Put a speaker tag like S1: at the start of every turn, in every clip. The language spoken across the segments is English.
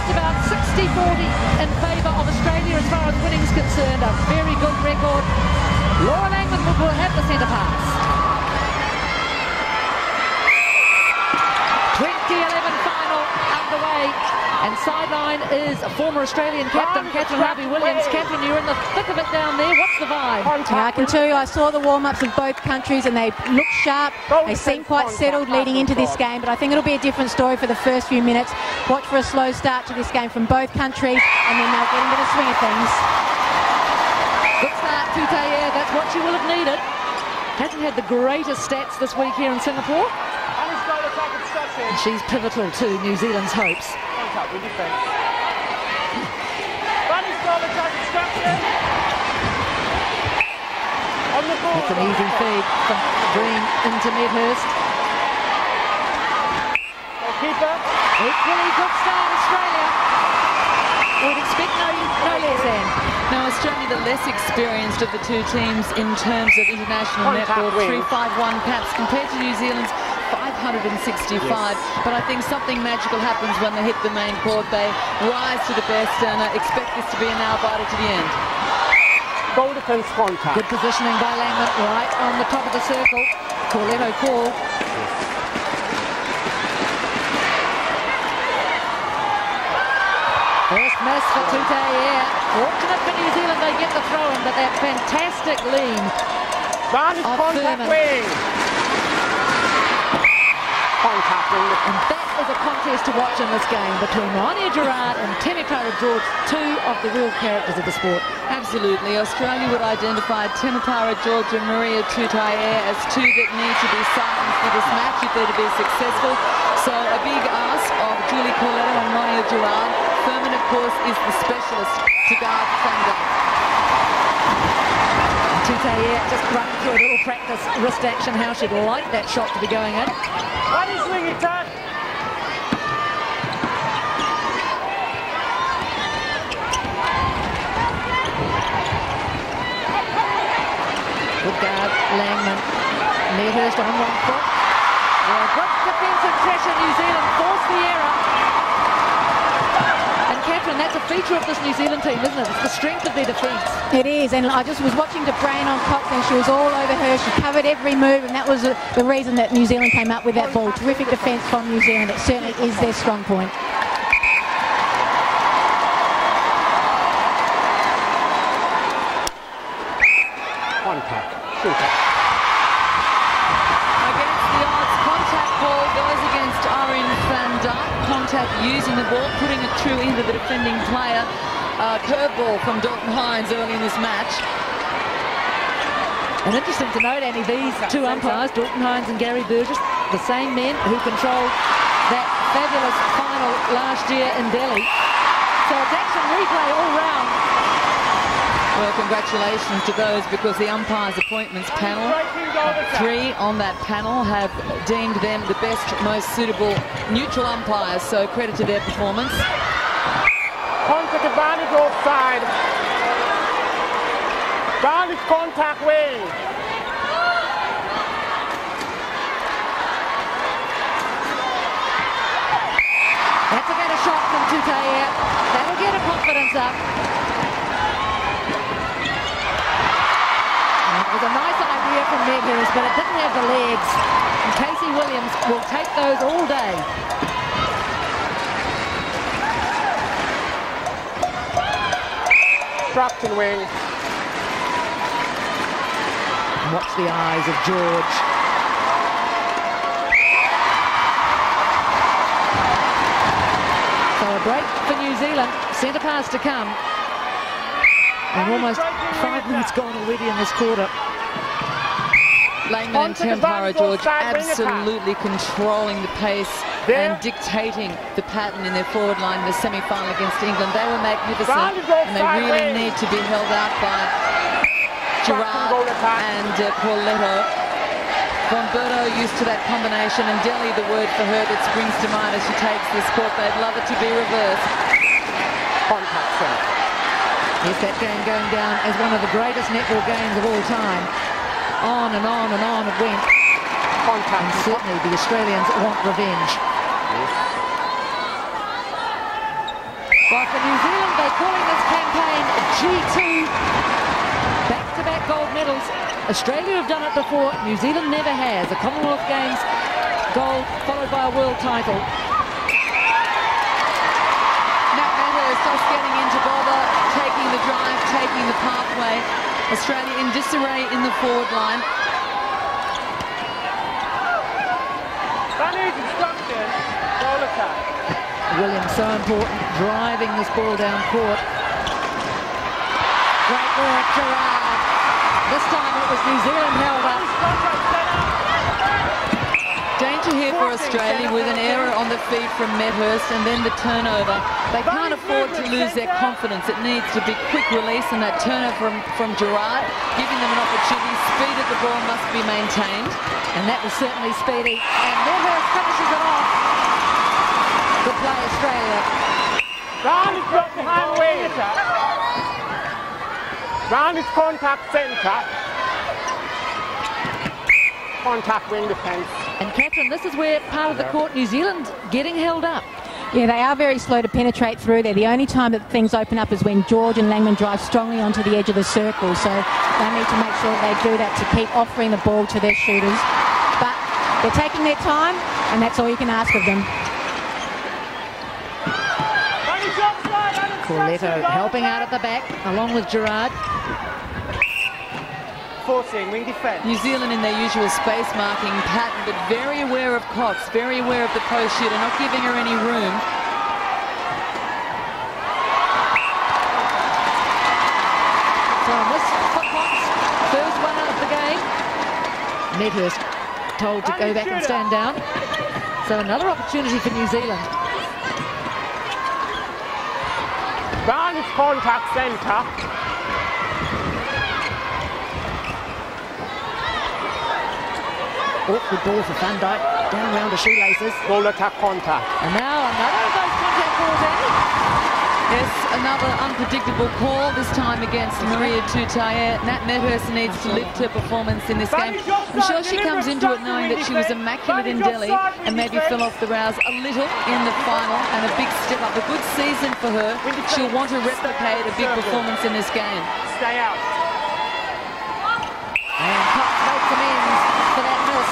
S1: just about 60-40 in favour of Australia as far as winning's concerned. A very good record. Laura Langman will have the centre pass. 2011 final underway, and sideline is former Australian captain Catherine Harvey-Williams. Catherine, you're in the thick of it down there. What's the vibe?
S2: Yeah, I can tell you, I saw the warm-ups of both countries and they look sharp. They seem quite settled leading into this game, but I think it'll be a different story for the first few minutes. Watch for a slow start to this game from both countries, and then they'll get into the swing of things.
S1: Good start, Tutaia. That's what she will have needed. Hasn't had the greatest stats this week here in Singapore. She's pivotal to New Zealand's hopes. It's an easy feed from Green into Medhurst. Equally good start, Australia. We'd expect no less than.
S3: Now, Australia the less experienced of the two teams in terms of international netball, 351 caps compared to New Zealand's 565, but I think something magical happens when they hit the main court. They rise to the best, and I expect this to be a nail-biter to the end.
S4: Goal defense contact.
S1: Good positioning by Langman, right on the top of the circle. Corletto call. First miss for Tutaia. Fortunate for New Zealand, they get the throw-in, but that fantastic lean of Furman. And that is a contest to watch in this game between Rania Gerard and Temepara George, two of the real characters of the sport.
S3: Absolutely. Australia would identify Temepara George and Maria Tutaia as two that need to be silenced for this match if they're to be successful. So a big ask of Julie Corletto and Rania Gerard. Furman, of course, is the specialist to guard Thunder.
S1: Tutaia just running through a little practice wrist action, how she'd like that shot to be going in. Good guard, Langman. Medhurst on one foot. Good defensive pressure, New Zealand forced the error. And Catherine, that's a feature of this New Zealand team, isn't it? It's the strength of their defence.
S2: It is, and I just was watching DeBrain on Cox, and she was all over her. She covered every move, and that was the reason that New Zealand came up with that ball. Terrific defence from New Zealand. It certainly is their strong point.
S3: Against the odds, contact ball goes against Arjen van Dijk. Contact using the ball, putting it through into the defending player. Curveball from Dalton Hines early in this match.
S1: And interesting to note, Annie, these two umpires, Dalton Hines and Gary Burgess, the same men who controlled that fabulous final last year in Delhi. So it's action replay all round.
S3: Well, congratulations to those, because the umpires' appointments panel, 3 on that panel, have deemed them the best, most suitable neutral umpires, so credit to their performance.
S4: Contact advantage offside. Advantage contact wing.
S1: That's a better shot from Tutaia. That'll get her confidence up. It was a nice idea from Medhurst, but it didn't have the legs. And Casey Williams will take those all day.
S4: Obstruction wing.
S1: Watch the eyes of George. So a break for New Zealand. Centre pass to come. And almost 5 minutes gone already in this quarter.
S3: Langman and Temepara George absolutely controlling the pace and dictating the pattern in their forward line in the semi-final against England. They were magnificent, and they really need to be held out by Gerard and Corletto. Bomberto used to that combination, and Delhi, the word for her that springs to mind as she takes this court. They'd love it to be reversed.
S4: Contact center.
S1: Yes, that game going down as one of the greatest netball games of all time. On and on and on it went.
S4: Contact.
S1: And certainly the Australians want revenge. Well, for New Zealand, they're calling this campaign G2. Back-to-back gold medals. Australia have done it before. New Zealand never has. A Commonwealth Games gold followed by a world title.
S3: Just getting into bother, taking the drive, taking the pathway. Australia in disarray in the forward line.
S4: That needs instruction. Goal attack.
S1: Williams so important, driving this ball down court. Great work, Gerard. This time it was New Zealand held up.
S3: Danger here for Australia with an error on the feed from Medhurst and then the turnover. They can't afford to lose their confidence. It needs to be quick release, and that turnover from Gerard, giving them an opportunity. Speed of the ball must be maintained.
S1: And that was certainly speedy. And Medhurst finishes it off. Good play, Australia.
S4: Round is got behind wing. Round is contact centre. Contact wing defence.
S1: And Catherine, this is where part of the court, New Zealand getting held up.
S2: Yeah, they are very slow to penetrate through there. The only time that things open up is when George and Langman drive strongly onto the edge of the circle. So they need to make sure they do that to keep offering the ball to their shooters. But they're taking their time, and that's all you can ask of them.
S1: Corletto helping out at the back, along with Gerard.
S4: Forcing wing defence.
S3: New Zealand in their usual space marking pattern, but very aware of Cox, very aware of the post shooter, not giving her any room.
S1: So this for Cox, first one out of the game. Medhurst told to go back and stand down. So another opportunity for New Zealand.
S4: Round is contact centre.
S1: Awkward ball for Van Dijk, down round the shoelaces.
S4: Goal attack contact.
S1: And now another of those contact calls, Andy.
S3: Yes, another unpredictable call, this time against Maria Tutaye. Nat Medhurst needs to lift her performance in this game. I'm sure she comes into it knowing that she was immaculate in Delhi and maybe fell off the rails a little in the final, and a big step up. A good season for her. She'll want to replicate a big performance in this game.
S4: Stay out.
S1: And Cox makes amends for that miss.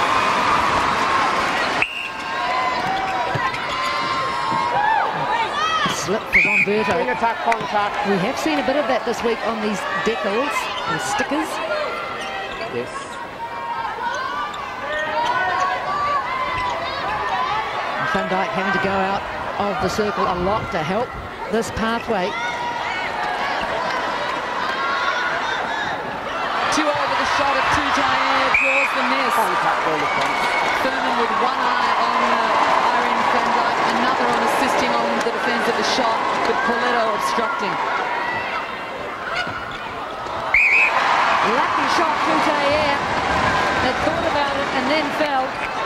S1: Slip for Bomberto.
S4: Wing attack contact.
S1: We have seen a bit of that this week on these decals, or stickers.
S4: Yes.
S1: And Van Dijk having to go out of the circle a lot to help this pathway.
S3: Two over the shot of Tutaye, draws the miss.
S4: Contact goal defence.
S3: Thurman with one eye on Irene Van Dijk, another on assisting on the defence of the shot, but Corletto obstructing.
S1: Lucky shot, Tutaye. They thought about it and then fell.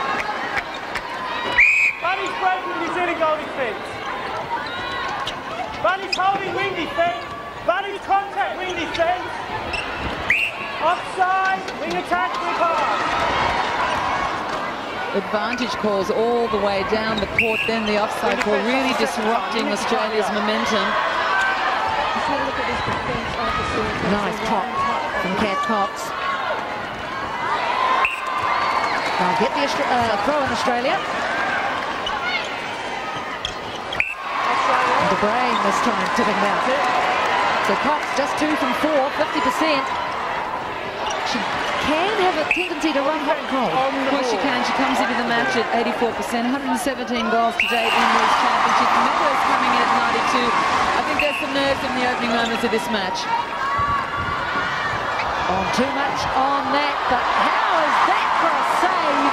S4: Bunny's breaking New Zealand goal defence. Bunny's holding wing defence. Bunny's contact wing defence. Offside, wing attack, quick pass.
S3: Advantage calls all the way down the court, then the offside call, really disrupting Australia's momentum.
S1: Nice pop from Kat Cox. They'll get the throw in Australia. And De Bruyne this time tipping it out. So Cox just 2 from 4, 50%. She can have a tendency to run hot and cold.
S3: Of course she can. She comes into the match at 84%, 117 goals to date in these championships. Medhurst coming in at 92. I think there's some nerves in the opening moments of this match.
S1: On too much on that, but how is that for a save?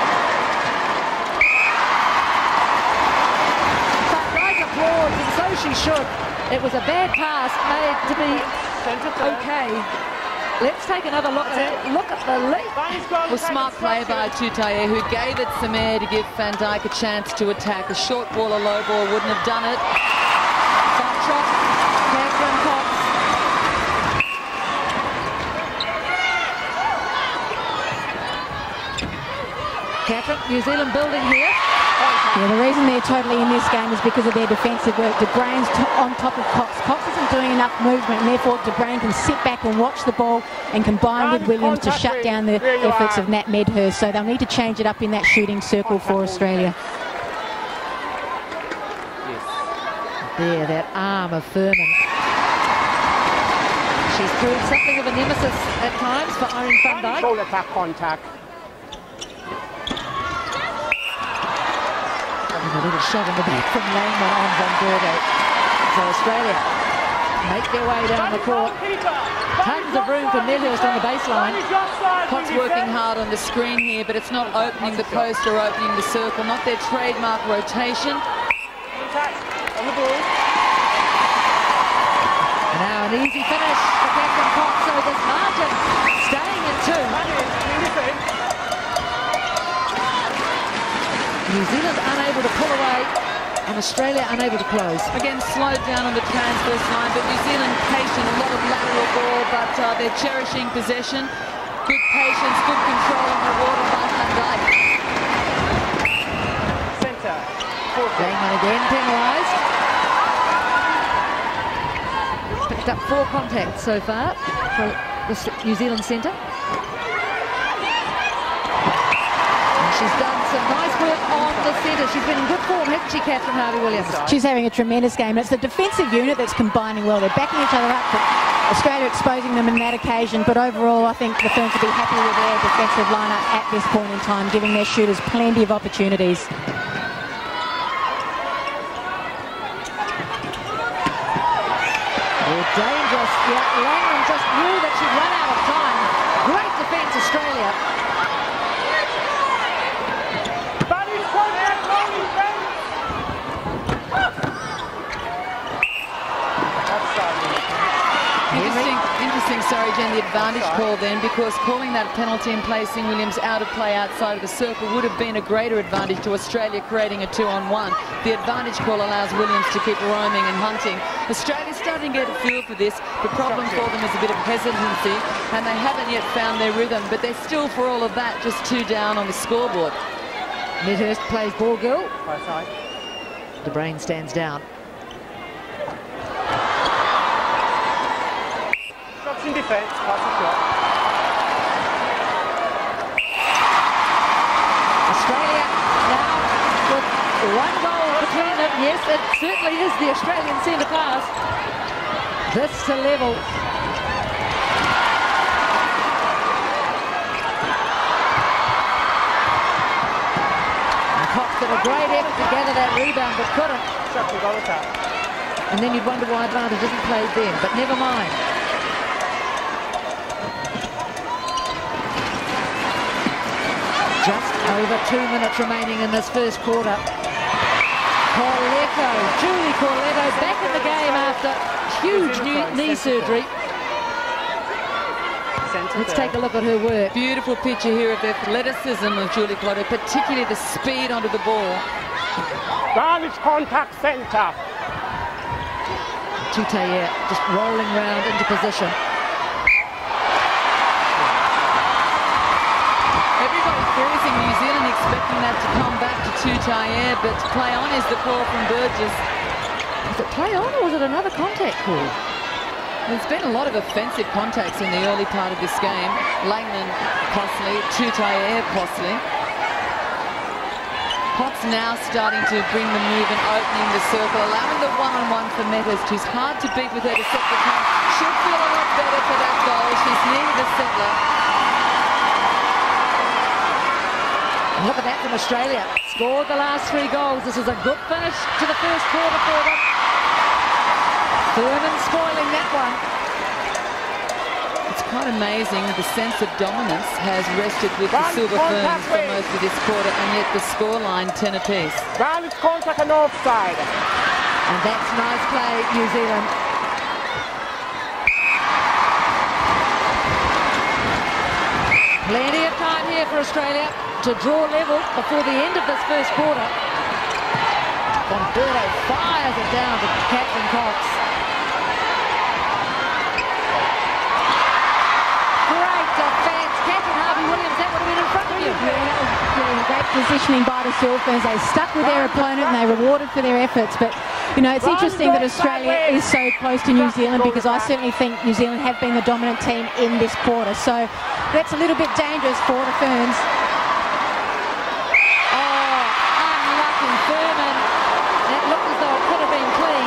S1: But right applause, and so she should. It was a bad pass made to be okay. Let's take another look at the lead.
S3: Well, smart play by Tutaye, who gave it some air to give Van Dijk a chance to attack. A short ball, a low ball wouldn't have done it.
S1: Front shot, Catherine Cox. Catherine, New Zealand building here.
S2: Yeah, the reason they're totally in this game is because of their defensive work. De Bruyn's on top of Cox. Cox isn't doing enough movement, and therefore De Bruyn can sit back and watch the ball and combine with Williams to shut down the efforts of Nat Medhurst. So they'll need to change it up in that shooting circle for Australia.
S1: There, that arm of Furman. She's proved something of a nemesis at times for Irene van Dijk.
S4: Full attack contact.
S1: And a little shove in the back from Langman on Van Bergo. So Australia make their way down the court. Tons of room for Medhurst on the baseline.
S3: Cox working hard on the screen here, but it's not opening the post or opening the circle. Not their trademark rotation.
S4: On the ball.
S1: Now an easy finish for Captain Cox, so this margin staying at 2. New Zealand unable to pull away and Australia unable to close.
S3: Again, slowed down on the transverse line, but New Zealand patient, a lot of lateral ball, but they're cherishing possession. Good patience, good control, and rewarded by Van Dijk.
S4: Centre.
S1: Langman again penalised. Picked up 4 contacts so far for the New Zealand centre. And she's done some nice work on the centre. She's been in good form, hasn't she, Catherine Harvey-Williams?
S2: She's having a tremendous game. It's the defensive unit that's combining well. They're backing each other up, but Australia exposing them in that occasion. But overall, I think the Ferns will be happy with their defensive lineup at this point in time, giving their shooters plenty of opportunities.
S1: Dangerous. Yeah, Langman just knew that she'd run out of time. Great defence, Australia.
S3: Interesting, sorry, Jen, the advantage call then, because calling that penalty and placing Williams out of play outside of the circle would have been a greater advantage to Australia, creating a 2-on-1. The advantage call allows Williams to keep roaming and hunting. Australia's starting to get a feel for this. The problem for them is a bit of hesitancy, and they haven't yet found their rhythm, but they're still, for all of that, just 2 down on the scoreboard.
S1: Medhurst plays ball girl. De Bruyn stands down.
S4: Shots in defence, pass the shot.
S1: Australia now with 1 goal between them. Yes, it certainly is the Australian centre pass. This to level. And Cox did a great effort to gather that rebound, but couldn't. And then you'd wonder why advantage isn't played then, but never mind. Just over 2 minutes remaining in this first quarter. Julie Corletto back in the game after huge knee surgery. Let's take a look at her work.
S3: Beautiful picture here of the athleticism of Julie Corletto, particularly the speed onto the ball.
S4: Advantage contact centre.
S1: Tutayer just rolling round into position.
S3: Freezing, New Zealand expecting that to come back to Tutayer, but play on is the call from Burgess.
S1: Was it play on or was it another contact call?
S3: There's been a lot of offensive contacts in the early part of this game. Langman costly, Tutayer costly. Cox now starting to bring the move and opening the circle, allowing the one-on-one for Medhurst, who's hard to beat with her to set the count. She'll feel a lot better for that goal. She's needed a settler.
S1: Look at that from Australia. Scored the last 3 goals. This is a good finish to the first quarter for them. Furman spoiling that one.
S3: It's quite amazing the sense of dominance has rested with the Silver Ferns for most of this quarter, and yet the scoreline 10 apiece.
S4: Advantage contact and offside.
S1: And that's nice play, New Zealand. Plenty of time here for Australia to draw level before the end of this first quarter. Bomberto fires it down to Captain Cox. Great defence. Captain Harvey-Williams, that would have been in front of you.
S2: Yeah, that was a great positioning by the Silverferns. They stuck with their opponent and they rewarded for their efforts. But, you know, it's interesting that Australia is so close to New Zealand, because I certainly think New Zealand have been the dominant team in this quarter. So that's a little bit dangerous for the Ferns.
S1: Oh, unlucky Furman. It looked as though it could have been clean.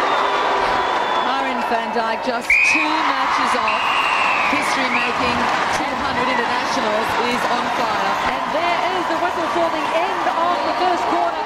S3: Van Dijk just 2 matches off. History-making 200 internationals is on fire.
S1: And there is the whistle for the end of the first quarter.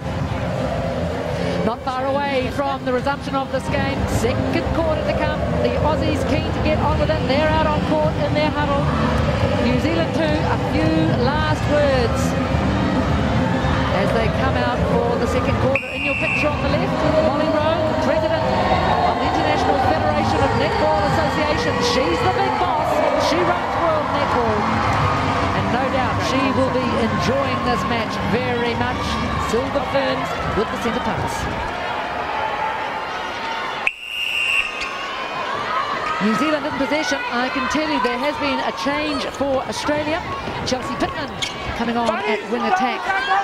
S1: Not far away from the resumption of this game. Second quarter to come. The Aussies keen to get on with it. They're out on court in their huddle. New Zealand too. A few last words as they come out for the second quarter. In your picture on the left, Molly Rowe, president of the International Federation of Netball Association. She's the big boss. She runs World Netball. And no doubt she will be enjoying this match very much. Silver Ferns with the centre pass. New Zealand in possession. I can tell you there has been a change for Australia. Chelsea Pittman coming on at wing attack.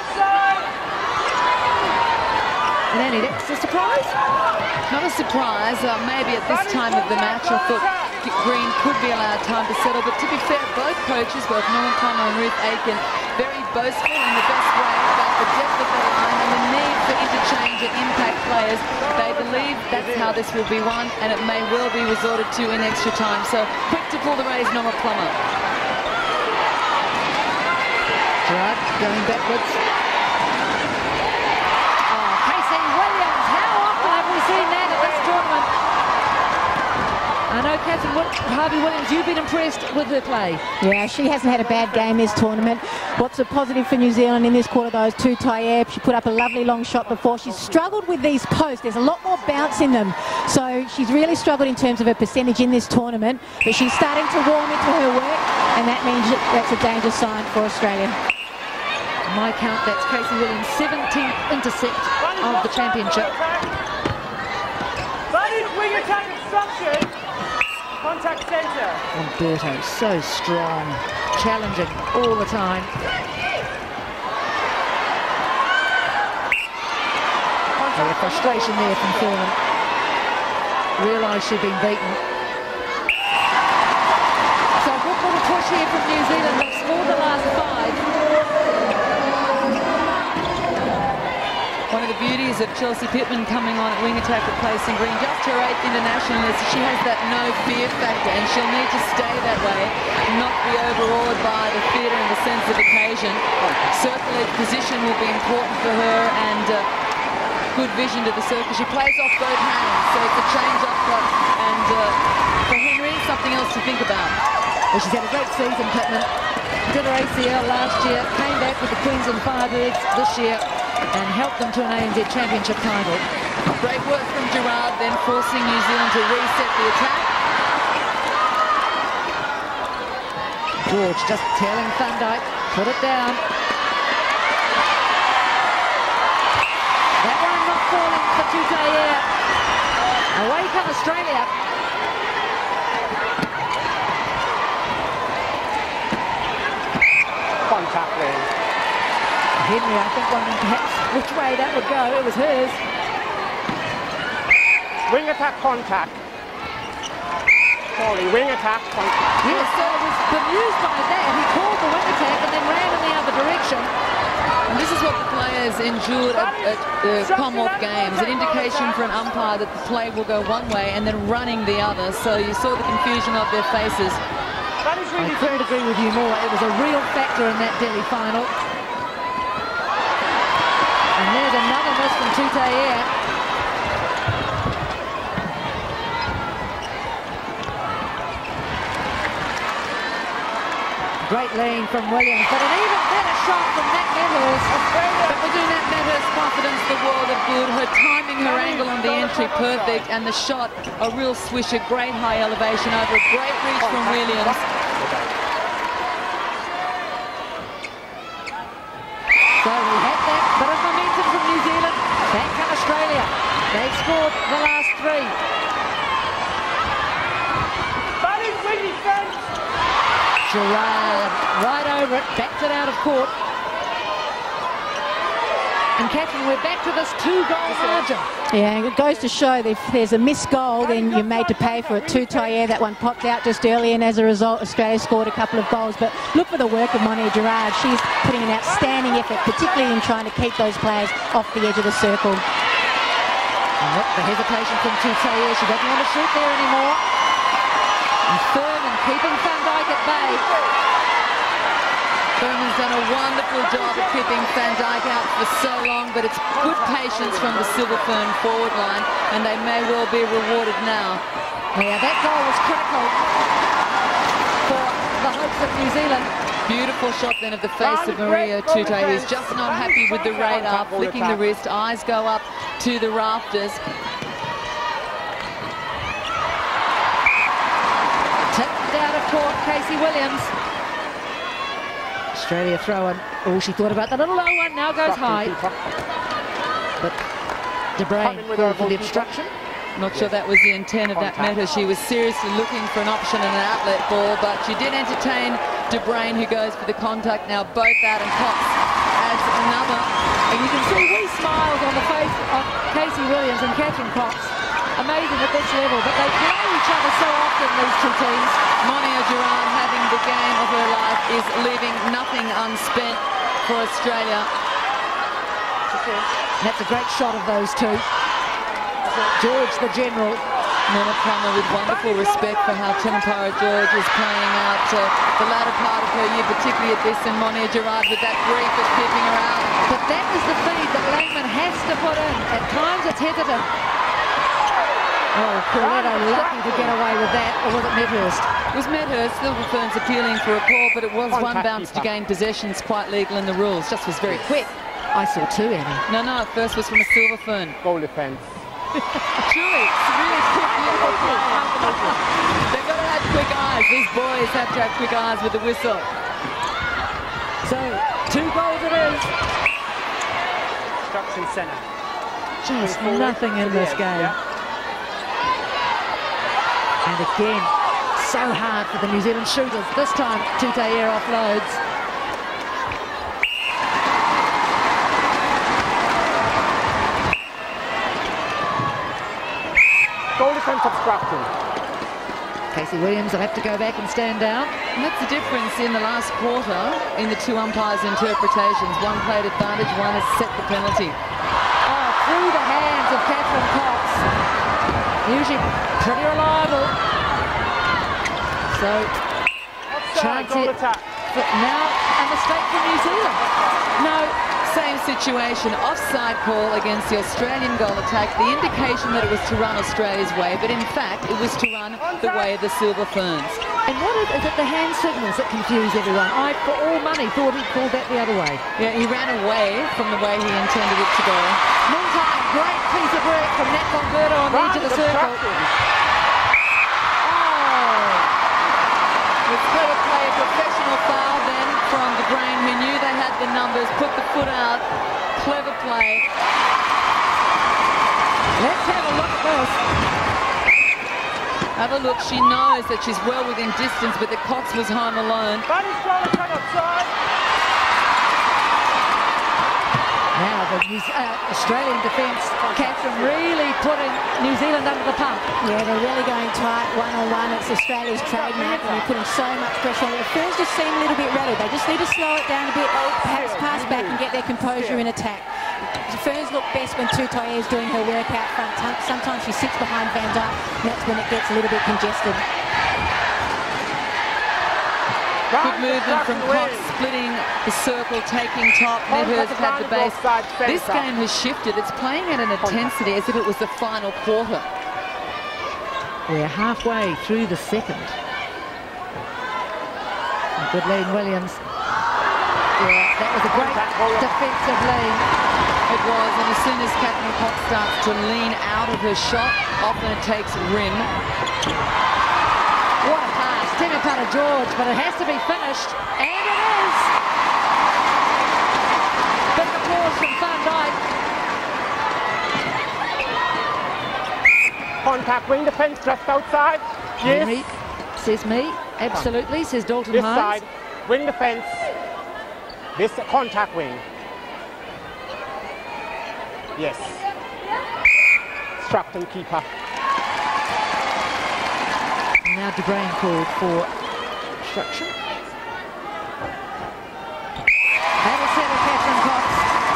S1: And Annie, that's a surprise?
S3: Not a surprise. Maybe at this time of the match I thought Green could be allowed time to settle, but to be fair, both coaches, both Norman Palmer and Ruth Aiken, very boastful in the best way about the depth of the line and the need for interchange and impact players. They believe that's how this will be won, and it may well be resorted to in extra time. So quick to pull the raise, Norma Plummer.
S1: Gerard going backwards. Seen that at this tournament. I know Catherine Harvey-Williams, you've been impressed with her play.
S2: Yeah, she hasn't had a bad game this tournament. What's a positive for New Zealand in this quarter, though, is Tutayev. She put up a lovely long shot before. She's struggled with these posts. There's a lot more bounce in them. So she's really struggled in terms of her percentage in this tournament. But she's starting to warm into her work, and that means that's a danger sign for Australia.
S1: My count, that's Casey Williams' 17th intercept of the championship.
S4: Wing attack instruction. Contact centre.
S1: Umberto, so strong, challenging all the time. Oh, the frustration there from Furman. Realised she'd been beaten. So a good little push here from New Zealand. They've scored the last 5.
S3: One of the beauties of Chelsea Pittman coming on at wing attack, replacing Green, just her 8th international, is she has that no fear factor, and she'll need to stay that way, not be overawed by the theatre and the sense of occasion. Certainly position will be important for her, and good vision to the circle. She plays off both hands, so it's a change up, and for Henry, something else to think about.
S1: Well, she's had a great season, Pittman. Did her ACL last year, came back with the Queensland Firebirds this year, and helped them to an ANZ Championship title.
S3: Great work from Gerard, then forcing New Zealand to reset the attack.
S1: George just telling Van Dijk, put it down. That one not falling for Tutayev. Away come Australia.
S4: Contact there.
S1: Henry, I think, wondering perhaps which way that would go. It was hers.
S4: Wing attack contact. Sorry, wing attack contact.
S1: Yes, so I was bemused by that. He called the wing attack and then ran in the other direction.
S3: And this is what the players endured at the Commonwealth Games, an indication for an umpire that the play will go one way and then running the other. So you saw the confusion of their faces.
S1: I couldn't agree with you more. It was a real factor in that Delhi final. And there's another miss from Tutayev. Great lean from Williams, but an even better shot from Nat Medhurst.
S3: But within that Medhurst confidence, the world of good. Her timing, her angle on the entry, perfect, and the shot, a real swisher, great high elevation over a great reach from Williams.
S1: So we had that bit of momentum from New Zealand. Back come Australia. They've scored the last 3. Gerard right over it, backed it out of court. And Catherine, we're back to this 2-goal margin.
S2: Yeah, it goes to show that if there's a missed goal, then you're made to pay for it. Tailleur, that one popped out just early, and as a result, Australia scored a couple of goals. But look for the work of Monia Gerard. She's putting an outstanding effort, particularly in trying to keep those players off the edge of the circle.
S1: And look, the hesitation from Tailleur. She doesn't want to shoot there anymore. And Furman keeping Van Dijk at bay.
S3: Furman's done a wonderful job of keeping Van Dijk out for so long, but it's good patience from the Silver Fern forward line, and they may well be rewarded now.
S1: Yeah, that goal was critical for the hopes of New Zealand.
S3: Beautiful shot then of the face of Maria Tute, who's just not happy with the radar, flicking the wrist, eyes go up to the rafters.
S1: Tipped out of court, Casey Williams. Australia throw-in. Oh, she thought about the little low one, now goes high. But De Bruyn called for the obstruction.
S3: Not sure that was the intent of that matter. She was seriously looking for an option and an outlet ball, but she did entertain De Bruyn, who goes for the contact. Now both out, and Cox adds another.
S1: And you can see wee smiles on the face of Casey Williams and Catherine Cox. Amazing at this level, but they play each other so often, these two teams.
S3: Monia Gerard having the game of her life is leaving nothing unspent for Australia.
S1: That's a great shot of those two. George, the general.
S3: Norma Plummer with wonderful respect for how Tinampara George is playing out the latter part of her year, particularly at this, and Monia Gerard with that grief of keeping her out.
S1: But that is the feed that Langman has to put in. At times it's hesitant. Oh, Corletto lucky to get away with that, or was it Medhurst?
S3: It was Medhurst. Silver Ferns appealing for a call, but it was one bounce to gain possessions, quite legal in the rules. Just was very quick.
S1: I saw two, Annie.
S3: No, first was from a Silver Fern.
S5: Goal defence.
S3: Truly, it's really quick, beautiful play. They've got to have quick eyes. These boys have to have quick eyes with the whistle.
S1: So, 2 goals it is.
S5: Obstruction centre.
S1: Just nothing in this game. And again, so hard for the New Zealand shooters. This time, Tailleur offloads.
S5: Goal defence obstruction.
S1: Casey Williams will have to go back and stand down.
S3: And that's the difference in the last quarter in the two umpires' interpretations. One played advantage, one has set the penalty.
S1: Oh, through the hands of Catherine Cox. Usually pretty reliable. So, chance it. But now a mistake for New Zealand.
S3: No, same situation. Offside call against the Australian goal attack. The indication that it was to run Australia's way, but in fact it was to run the way of the Silver Ferns.
S1: And what is it, the hand signals that confuse everyone? I, for all money, thought he'd called that the other way.
S3: Yeah, he ran away from the way he intended it to go.
S1: Meantime, great piece of work from Nat Bomberto on the edge of the circle.
S3: It's clever play, a professional foul then from De Bruyn, who knew they had the numbers, put the foot out. Clever play.
S1: Let's have a look at this.
S3: Have a look. She knows that she's well within distance, but the Cox was home alone.
S1: Now the Australian defence, Catherine, really putting New Zealand under the pump.
S2: Yeah, they're really going tight one-on-one. It's Australia's trademark, and they're putting so much pressure on it. The Ferns just seem a little bit rattled. They just need to slow it down a bit, perhaps pass back and get their composure in attack. The Ferns look best when Tailleur is doing her work out front. Sometimes she sits behind Van Dijk, and that's when it gets a little bit congested.
S3: Good movement from Cox, splitting the circle, taking top. Medhurst had the base. This game has shifted. It's playing at an intensity as if it was the final quarter.
S1: We're halfway through the second. And good lead, Williams. Yeah, that was a great defensive lead.
S3: It was, and as soon as Catherine Cox starts to lean out of her shot, often it takes rim.
S1: What a pass, Tinampara George, but it has to be finished, and it is! Big applause from Van Dijk.
S5: Contact wing defence just outside. Yes.
S1: Henry says me, absolutely, says Dalton
S5: This
S1: Hines.
S5: side, wing defence. This contact wing. Yes. Obstruction keeper.
S1: And now De Bruin called for obstruction. That'll settle Catherine Cox.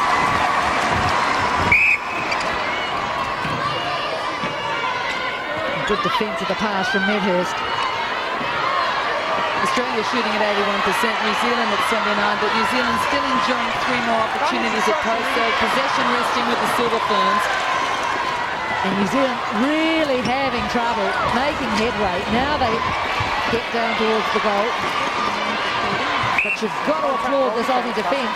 S1: Good defence of the pass from Medhurst.
S3: Australia shooting at 81%, New Zealand at 79%, but New Zealand still enjoying 3 more opportunities at post, so possession resting with the Silver Ferns.
S1: And New Zealand really having trouble making headway. Now they get down towards the goal. But you've got to applaud this Aussie defence.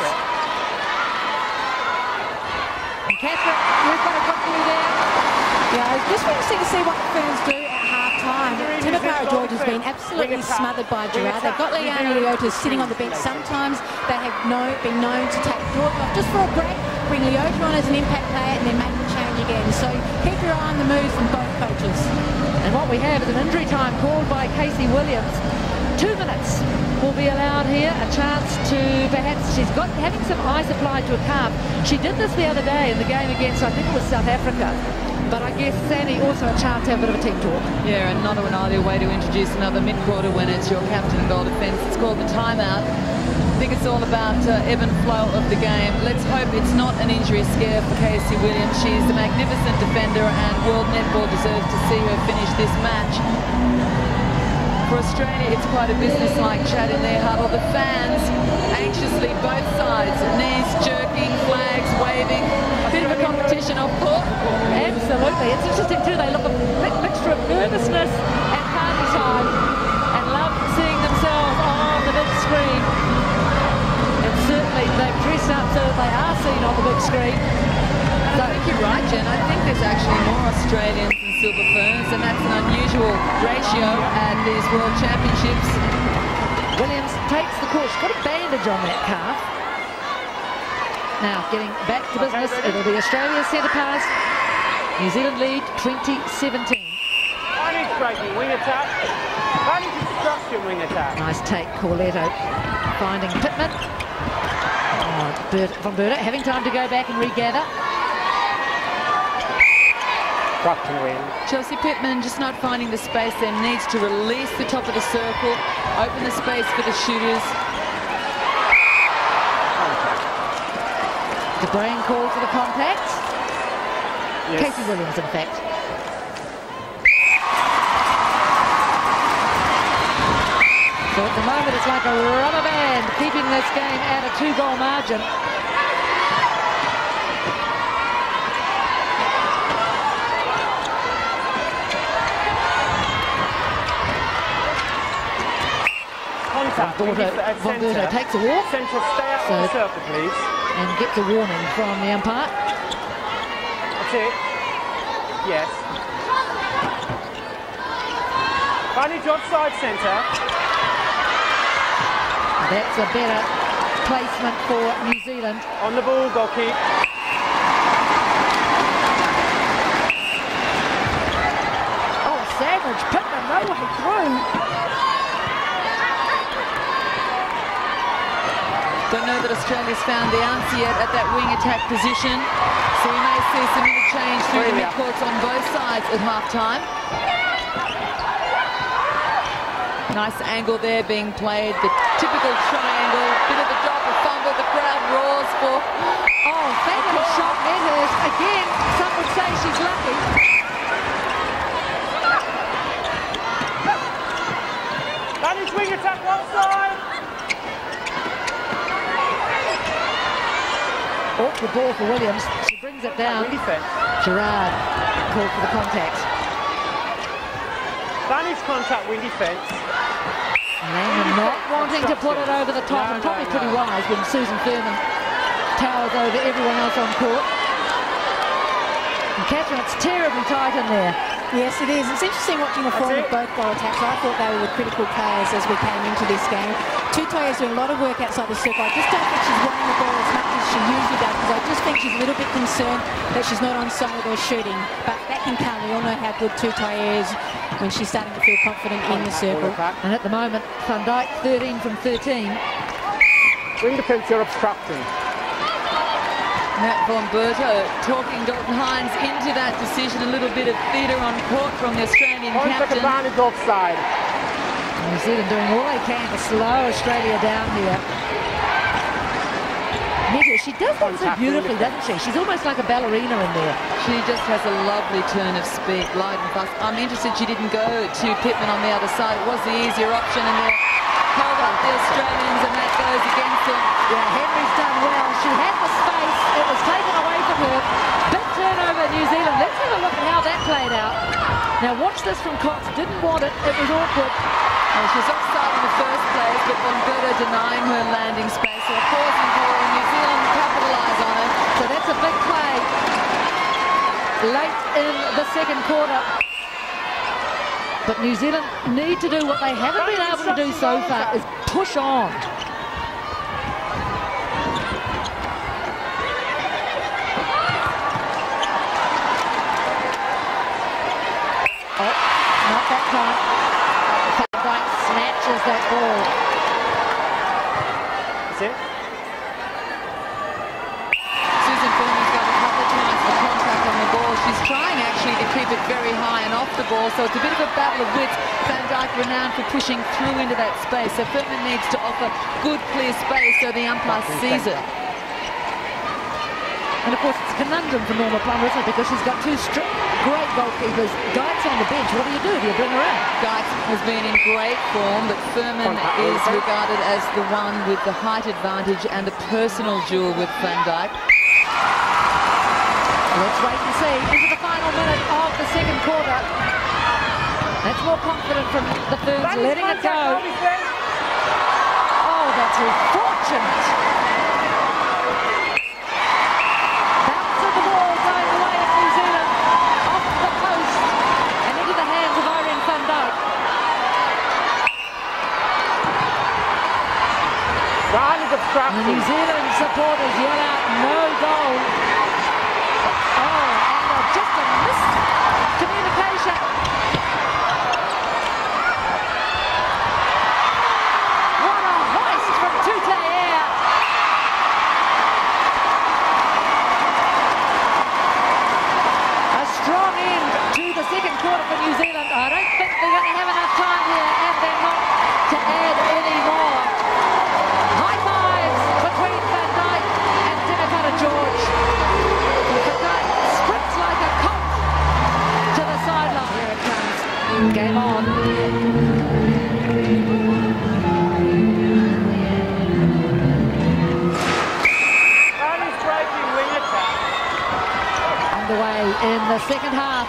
S1: And Catherine, we've got a quickly there.
S2: Yeah, it's just interesting to see what the Ferns do at half-time. Timothy George has been absolutely smothered by Gerard. They've got Leanne Leota sitting on the bench. Sometimes they have been known to take George off just for a break, bring Leota on as an impact player, and then make the change again. So keep your eye on the moves from both coaches.
S1: And what we have is an injury time called by Casey Williams. 2 minutes will be allowed here, a chance to perhaps, she's having some ice applied to a calf. She did this the other day in the game against, I think it was South Africa. But I guess, Sandy, also a chance to have a bit of a team talk.
S3: Yeah, another ideal way to introduce another mid-quarter when it's your captain and goal defence. It's called the timeout. I think it's all about ebb and flow of the game. Let's hope it's not an injury scare for Casey Williams. She's a magnificent defender, and World Netball deserves to see her finish this match. For Australia, it's quite a business-like chat in their huddle. The fans, anxiously, both sides, knees jerking, flags waving. A bit of a competition off court.
S1: Absolutely. It's interesting too, they look a mixture of nervousness and party time and love seeing themselves on the big screen. And certainly they've dressed up so that they are seen on the big screen.
S3: I think you're right, Jen. I think there's actually more Australians than Silver Ferns, and that's an unusual ratio at these World Championships.
S1: Williams takes the court. She's got a bandage on that calf. Now, getting back to business, it'll be Australia's centre pass. New Zealand lead 2017.
S5: Bunny's breaking wing attack. Bunny's obstruction wing attack.
S1: Nice take, Corletto finding Pittman. Von Berta having time to go back and regather.
S5: Obstruction wing.
S3: Chelsea Pittman just not finding the space there, needs to release the top of the circle, open the space for the shooters.
S1: De Bruin called for the contact.
S5: Yes.
S1: Casey Williams, in fact. So at the moment, it's like a rubber band, keeping this game at a 2-goal margin. Von Berta takes a walk.
S5: Centre, stay out of the circle, please.
S1: And gets a warning from the umpire.
S5: That's it. Yes. Bunny drop side centre.
S1: That's a better placement for New Zealand.
S5: On the ball, goalkeeper.
S1: Oh, savage. Pittman, no way through.
S3: Don't know that Australia's found the answer yet at that wing attack position. So we may see some interchange through the midcourts on both sides at half-time. Nice angle there being played, the typical triangle, bit of a drop, a fumble, the crowd roars for...
S1: Oh, fabulous shot, Medhurst. Again, some would say she's lucky.
S5: Bunny's wing attack, one side.
S1: Awkward ball for Williams. She brings it down. Gerard called for the contact.
S5: Bunny's contact wing defence.
S1: Langman not wanting to put it over the top, and probably pretty wise when Susan Furman towers over everyone else on court. And Catherine, it's terribly tight in there.
S2: Yes, it is. It's interesting watching the form of both goal attacks. I thought they were the critical players as we came into this game. Tutoye's doing a lot of work outside the circle. I just don't think she's running the ball as much as she usually does, because I just think she's a little bit concerned that she's not on side with her shooting. But that can come. We all know how good Tutoye is when she's starting to feel confident in the circle.
S1: And at the moment, Van Dijk 13 from 13.
S5: Wing defence, you're obstructing.
S3: Matt Bomberto talking Dalton Hines into that decision. A little bit of theatre on court from the Australian captain.
S5: Advantage offside.
S1: New Zealand doing all they can to slow Australia down here. Meta, she does that so beautifully, doesn't she? She's almost like a ballerina in there.
S3: She just has a lovely turn of speed, light and fast. I'm interested she didn't go to Pittman on the other side. It was the easier option, and they held up the Australians, and that goes against them.
S1: Yeah, Henry's done well. She had the space. It was taken away from her. Big turnover, New Zealand. Let's have a look at how that played out. Now watch this from Cox. Didn't want it. It was awkward.
S3: Well, she's offside in the first place, but Bomberto denying her landing space. So a pausing call, and New Zealand capitalise on it.
S1: So that's a big play late in the second quarter. But New Zealand need to do what they haven't been able to do so far, is push on. Oh, not that time. Van Dijk snatches that ball.
S5: That's it.
S3: Susan Furney's got a couple of times for contact on the ball. She's trying actually to keep it very high and off the ball, so it's a bit of a battle of wits. Van Dijk renowned for pushing through into that space, so Furman needs to offer good clear space so the umpire sees it.
S1: And of course it's a conundrum for Norma Plummer, isn't it? Because she's got two great goalkeepers. Geit's on the bench. What do? Do you bring her in?
S3: Geit has been in great form, but Furman is regarded as the one with the height advantage and a personal duel with Van Dijk.
S1: Let's wait and see. Into the final minute of the second quarter. That's more confident from the Ferns, letting it go. Oh, that's unfortunate. Bounce of the ball going the way of New Zealand. Off the post and into the hands of Irene Van Dijk. And the New Zealand supporters yell out, no goal. Oh, and just a miscommunication. What a hoist from Tutayer. A strong end to the second quarter for New Zealand. I don't think they're going to have enough time here, and they're not, to add any more. High fives between Van Dijk and Timothy George. Van Dijk sprints like a colt to the sideline. Here it comes. Game on. Underway in the second half.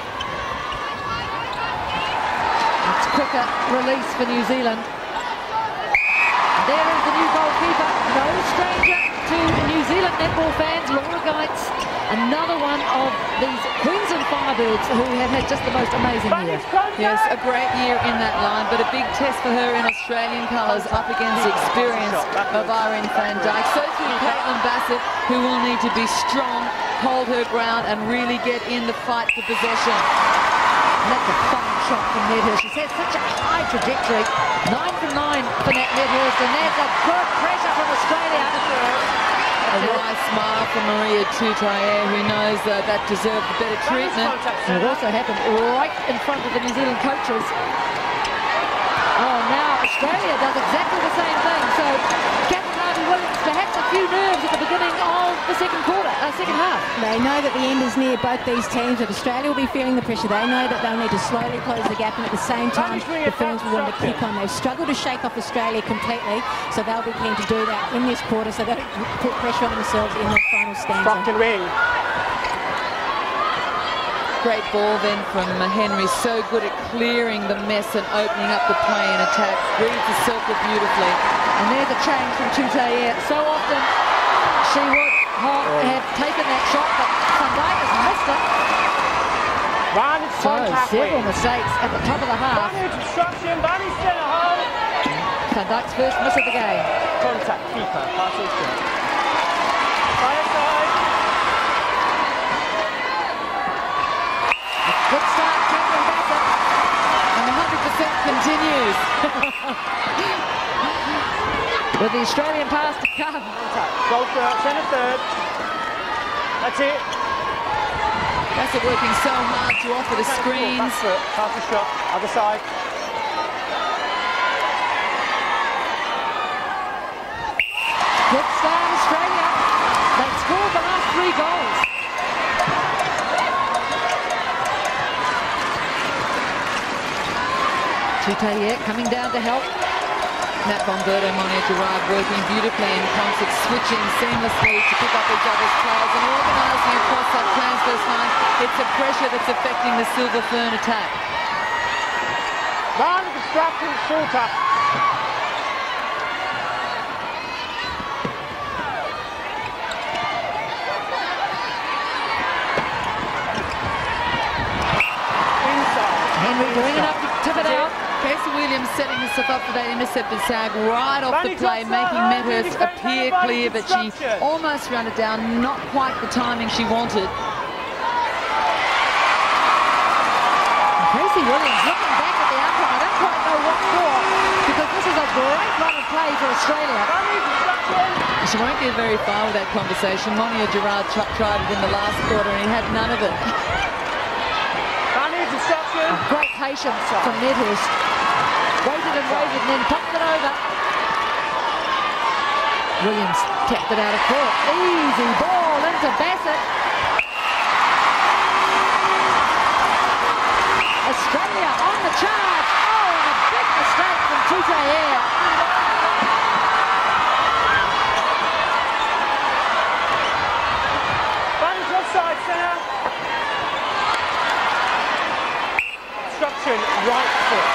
S1: It's quicker release for New Zealand. There is the new goalkeeper, no stranger to New Zealand netball fans, Laura Geitz, another one of these Queensland Firebirds who have had just the most amazing year.
S3: Yes, a great year in that line, but a big test for her in Australian colours up against the experience of Irene Van Dijk. So too Caitlin Bassett, who will need to be strong, hold her ground and really get in the fight for possession.
S1: And that's a fine shot from Nedhurst. She's had such a high trajectory. 9 from 9 for Nat Nedhurst, and there's a good pressure from Australia.
S3: A wry smile from Maria Tutayer, who knows that deserved a better treatment.
S1: And it also happened right in front of the New Zealand coaches. Oh, now Australia does exactly the same thing. So Captain Harvey Williams, perhaps a few nerves at the beginning of the second half.
S2: They know that the end is near, both these teams, that Australia will be feeling the pressure. They know that they'll need to slowly close the gap, and at the same time the Ferns will want to kick on. They've struggled to shake off Australia completely, so they'll be keen to do that in this quarter, so they'll put pressure on themselves in the final stanza.
S3: Great ball then from Henry, so good at clearing the mess and opening up the play and attack. Reads the circle beautifully.
S1: And there's a change from Tutayer. So often she would have taken that shot, but Van Dijk has missed it. So several mistakes at the top of the half. Van Dijk's first miss of the game.
S5: Contact, keeper, passing straight.
S3: Good start, Caitlin Bassett. And the 100% continues.
S1: With the Australian pass to come.
S5: Goal third, centre third. That's it.
S3: Bassett working so hard to offer the screens.
S5: Pass the shot. Other side.
S1: Good start, Australia. They've scored the last 3 goals. Tutalier coming down to help. Matt Bomberto, Monia Gerard working beautifully in concert, switching seamlessly to pick up each other's players and organising across that transverse line. It's a pressure that's affecting the Silver Fern attack.
S5: Line of obstruction, shorter.
S1: Henry doing enough to tip it out.
S3: Casey Williams setting herself up for that intercepted sag right off the play, making Medhurst appear clear, but she almost ran it down, not quite the timing she wanted.
S1: Casey Williams looking back at the umpire. I don't quite know what for, because this is a great run of play for Australia.
S3: She won't get very far with that conversation. Monia Gerard tried it in the last quarter and he had none of it.
S1: Great patience from Medhurst. Waited and waited and then popped it over. Williams kept it out of court. Easy ball into Bassett. Australia on the charge. Oh, and a big mistake from Tutalier.
S5: Bunny's offside, centre. Obstruction, right foot.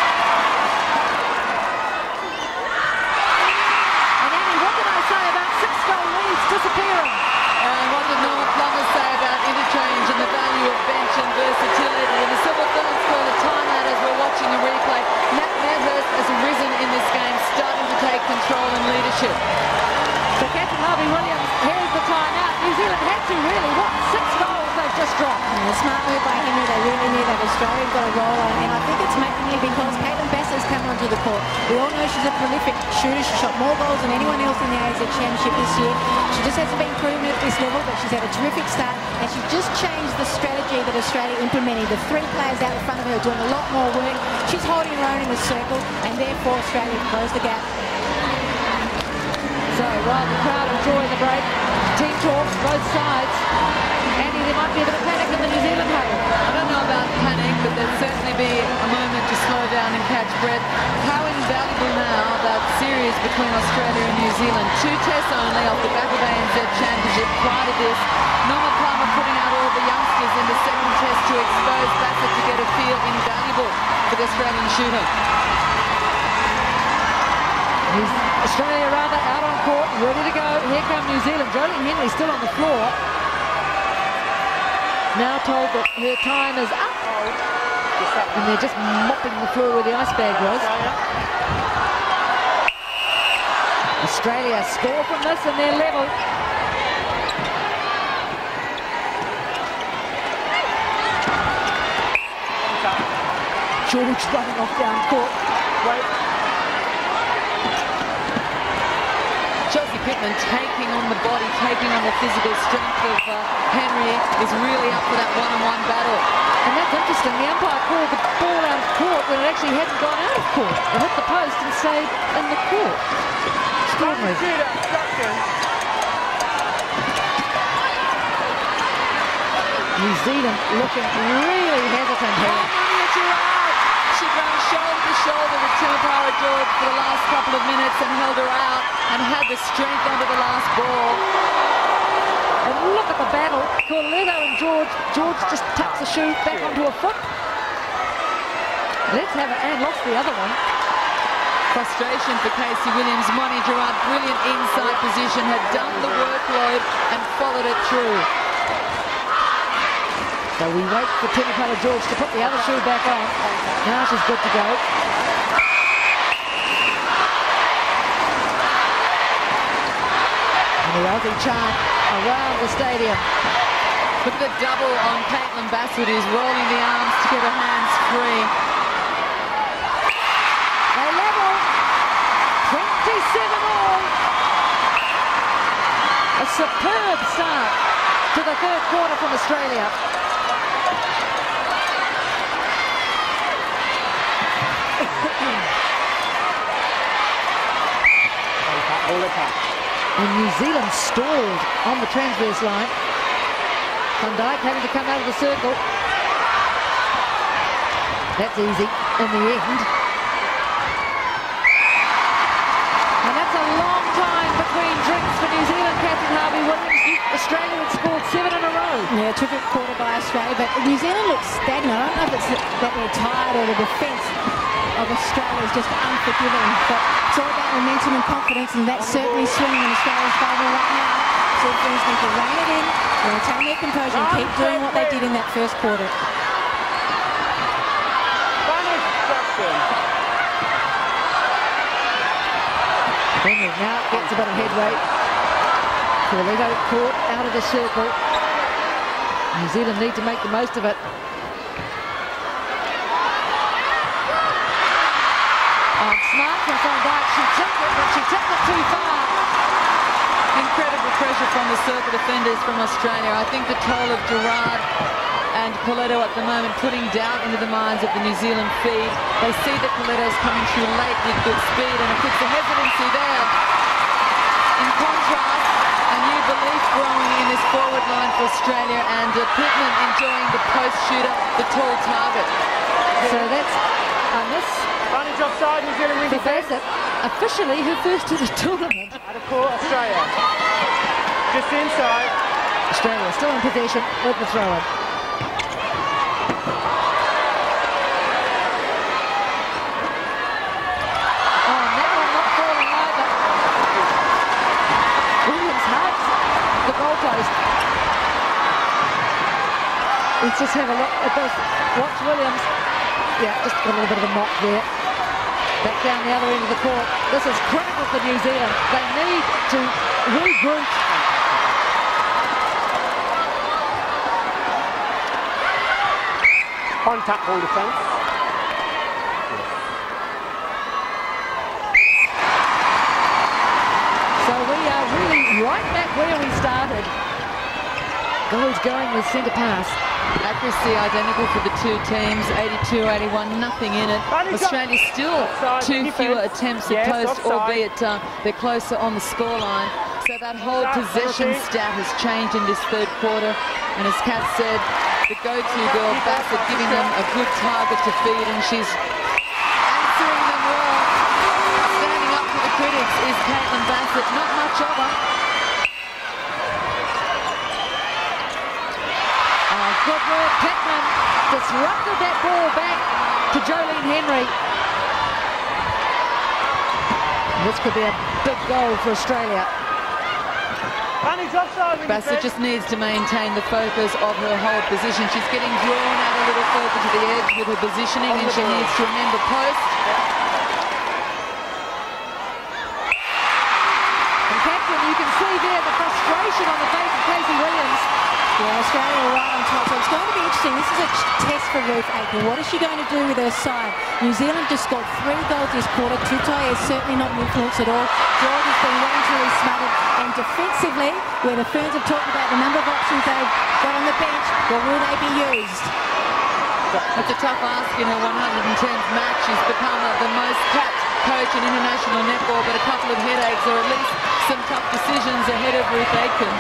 S1: And Annie, what can I say about 6-goal leads disappearing?
S3: And what did Norman Plummer say about interchange and the value of bench and versatility? And the Silver Ferns call a timeout as we're watching the replay. Matt Medhurst has risen in this game, starting to take control and leadership.
S1: So Captain Harvey Williams, here's the timeout. New Zealand had to really. What? 6 goals they've just dropped.
S2: A smart move by Henry. They really knew that Australia's got a roll on, and I think it's mainly because Caitlin Bassett has come onto the court. We all know she's a prolific shooter. She shot more goals than anyone else in the AZ Championship this year. She just hasn't been proven at this level, but she's had a terrific start, and she just changed the strategy that Australia implemented. The 3 players out in front of her doing a lot more work. She's holding her own in the circle, and therefore Australia closed the gap.
S1: So while the crowd enjoy the break, team talks both sides. Andy, there might be a bit of panic in the New Zealand huddle.
S3: I don't know about panic, but there'd certainly be a moment to slow down and catch breath. How invaluable now that series between Australia and New Zealand. 2 tests only off the back of ANZ Championship. Prior to this, Norman Plummer putting out all the youngsters in the second test to expose Bassett to get a feel invaluable for the Australian shooter.
S1: Australia rather out on court, ready to go. Here come New Zealand. Jolene Henry still on the floor. Now told that her time is up. And they're just mopping the floor where the ice bag was. Australia score from this and they're level. George running off down court.
S3: Chelsea Pittman taking on the body, taking on the physical strength of Henry, is really up for that one-on-one battle.
S1: And that's interesting. The umpire called the ball out of court when it actually hadn't gone out of court. It hit the post and stayed in the court. Extraordinary. New Zealand looking really hesitant here.
S3: She ran shoulder to shoulder with Timotara George for the last couple of minutes and held her out and had the strength under the last ball.
S1: And look at the battle. Corletto and George. George just tucks the shoe back onto a foot. Let's have it, and lost the other one.
S3: Frustration for Casey Williams. Monia Gerard, brilliant inside position, had done the workload and followed it through.
S1: So we wait for Timotara George to put the other shoe back on. Now she's good to go. And the Aussie chant around the stadium.
S3: Look at the double on Caitlin Bassett, who's rolling the arms to get her hands free.
S1: They level. 27 all. A superb start to the third quarter from Australia. And New Zealand stalled on the transverse line. Van Dijk having to come out of the circle. That's easy in the end. And that's a long time between drinks for New Zealand captain Harvey Williams. Australia had scored 7 in a row.
S2: Yeah, terrific quarter by Australia, but New Zealand looks stagnant. I don't know if it's that they're tired or the defence of Australia is just unforgiving, but it's all about momentum and confidence, and that's certainly swinging in Australia's favour right now. So things need to rein it in, maintain their composure and keep doing what they did in that first quarter.
S1: Henry now gets a bit of headway. Corletto caught out of the circle. New Zealand need to make the most of it. Smart from Van Dijk. She took it, but she took it too far.
S3: Incredible pressure from the circle defenders from Australia. I think the toll of Gerard and Corletto at the moment putting doubt into the minds of the New Zealand feed. They see that Coletto's coming through late with good speed, and it puts the hesitancy there. In contrast, a new belief growing in this forward line for Australia, and Pittman enjoying the post shooter, the tall target.
S1: So that's a miss.
S5: Advantage offside, New Zealand win defence.
S1: Officially her first to the tournament.
S5: Out of court, Australia. Just inside.
S1: Australia still in possession with the throw-in. Oh, and that one not falling either. Williams hugs the goalpost. Let's just have a look at this. Watch Williams. Yeah, just got a little bit of a knock there. Back down the other end of the court. This is critical for New Zealand. They need to regroup.
S5: Contact ball defence.
S1: So we are really right back where we started. Goals going with centre pass.
S3: Accuracy identical for the two teams, 82-81, nothing in it. Australia still two fewer attempts at post, albeit they're closer on the scoreline. So that whole possession stat has changed in this third quarter. And as Kat said, the go-to girl, Bassett, giving them a good target to feed, and she's answering them well. Standing up to the critics is Caitlin Bassett, not much of her.
S1: Good work, Pittman disrupted that ball back to Jolene Henry. This could be a big goal for Australia.
S3: Bassett just needs to maintain the focus of her hold position. She's getting drawn out a little further to the edge with her positioning, and she needs to remember post.
S1: And Captain, you can see there the frustration on the face of Casey Williams.
S2: Yeah, Australia are right on top, so it's going to be interesting. This is a test for Ruth Aiken. What is she going to do with her side? New Zealand just scored 3 goals this quarter. Tutai is certainly not an influence at all. George has been really smothered. And defensively, where the Ferns have talked about the number of options they've got on the bench, well, will they be used?
S3: It's a tough ask in her 110th match. She's become the most capped coach in international netball, but a couple of headaches, or at least some tough decisions ahead of Ruth Aiken.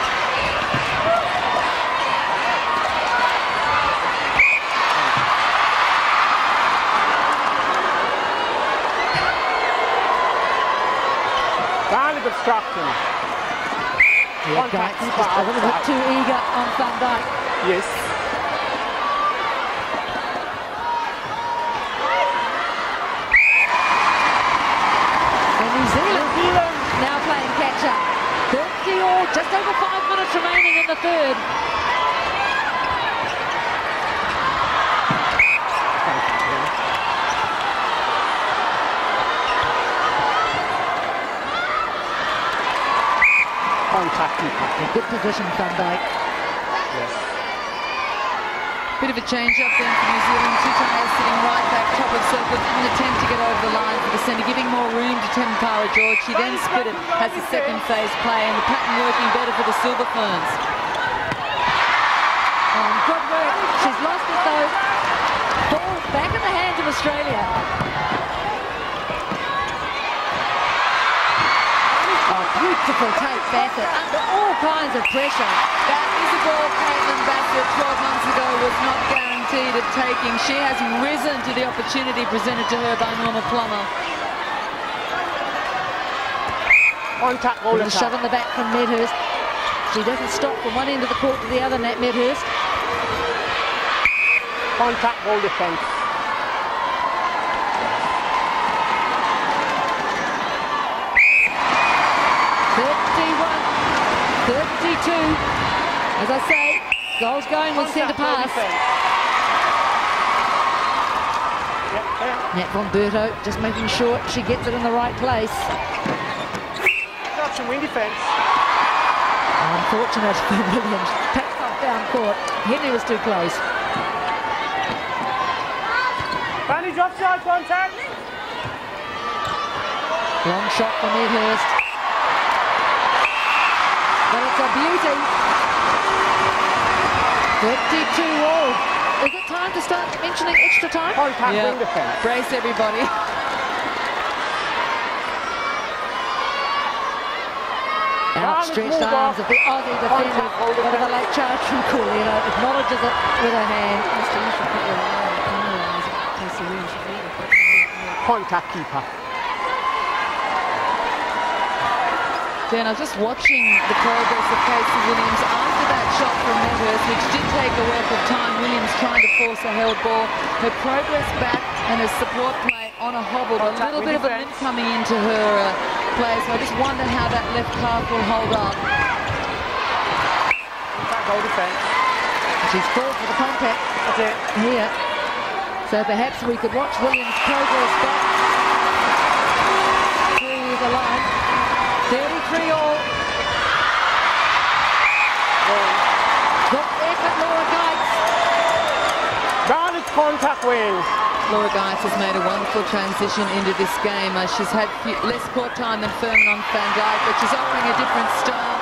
S5: Obstruction.
S1: Yeah, Dykes just a little bit too eager on Van Dijk.
S5: Yes.
S1: And New Zealand now playing catch up. 30 all, just over 5 minutes remaining in the third. Good position, Van Dijk.
S5: Yes.
S3: Bit of a change-up then for New Zealand. Tutai sitting right back, top of circle, didn't attempt to get over the line for the centre, giving more room to Temkara George. She then split it as the second phase play, and the pattern working better for the Silver Ferns.
S1: Good work. She's lost it though. Ball back in the hands of Australia. Oh, beautiful take, Bassett, under all kinds of pressure.
S3: That is a ball Caitlin Bassett 12 months ago was not guaranteed of taking. She has risen to the opportunity presented to her by Norma Plummer.
S5: Contact, ball
S1: There's a shove in the back from Medhurst. She doesn't stop from one end of the court to the other, Nat Medhurst.
S5: Contact, ball defence.
S1: As I say, goals going with centre pass. Nat von Berto just making sure she gets it in the right place.
S5: That's a wing defence.
S1: Unfortunate for Williams. Packed off down court. Henry was too close.
S5: Advantage offside, contact.
S1: Long shot from Medhurst. But it's a beauty. 52 all. Is it time to start mentioning extra time?
S5: Contact, wing defence.
S3: Brace everybody.
S1: Outstretched arms of the Aussie defender. Whatever late charge from Coolio acknowledges it with her hand.
S5: Contact, keeper.
S3: Dan, I was just watching the progress of Casey Williams after that shot from Medhurst, which did take a work of time. Williams trying to force a held ball. Her progress back and her support play on a hobble, but a little bit of a limp coming into her play. So I just wonder how that left calf will hold up.
S5: Goal defence.
S1: She's called for the contact.
S5: That's it.
S1: Here. So perhaps we could watch Williams' progress back through the line. 33 all. Good effort, Laura Geitz.
S5: Guarded contact wing.
S3: Laura Geitz has made a wonderful transition into this game. She's had less court time than Furman on Van Dyke, but she's offering a different style.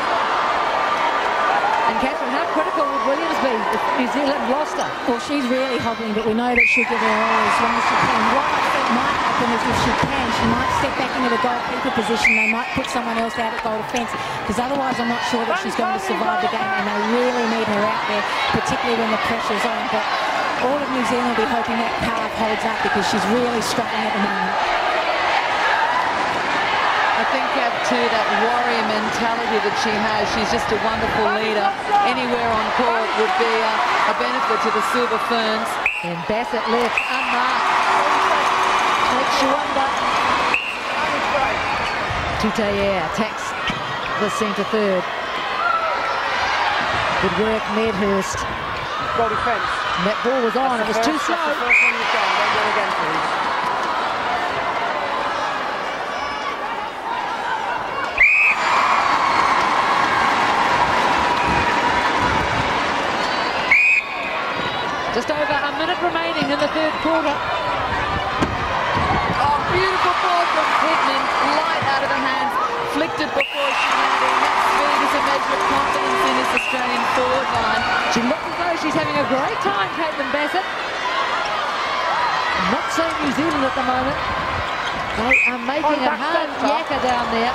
S1: And Catherine, how critical would Williams be if New Zealand lost her?
S2: Well, she's really hobbling, but we know that she'll give her all as long as she can. What I think might happen is if she can, she might step back into the goalkeeper position. They might put someone else out at goal defence, because otherwise I'm not sure that she's going to survive the game, and they really need her out there, particularly when the pressure's on. But all of New Zealand will be hoping that calf holds up, because she's really struggling at the moment.
S3: I think too, that warrior mentality that she has. She's just a wonderful leader. Anywhere on court would be a benefit to the Silver Ferns.
S1: And Bassett left unmarked. Makes you wonder. Tutayer attacks the centre third. Good work, Medhurst.
S5: Goal defence.
S1: And that ball was on. It was too slow.
S5: That's the first one you've done. Don't do it again, please.
S1: Just over a minute remaining in the third quarter.
S3: Oh, beautiful ball from Pittman. Light out of the hands. Flicked it before she landed. That speed is a measure of confidence in this Australian forward line.
S1: She looks as though she's having a great time, Caitlin Bassett. Not seeing New Zealand at the moment. They are making it hard yakka down there.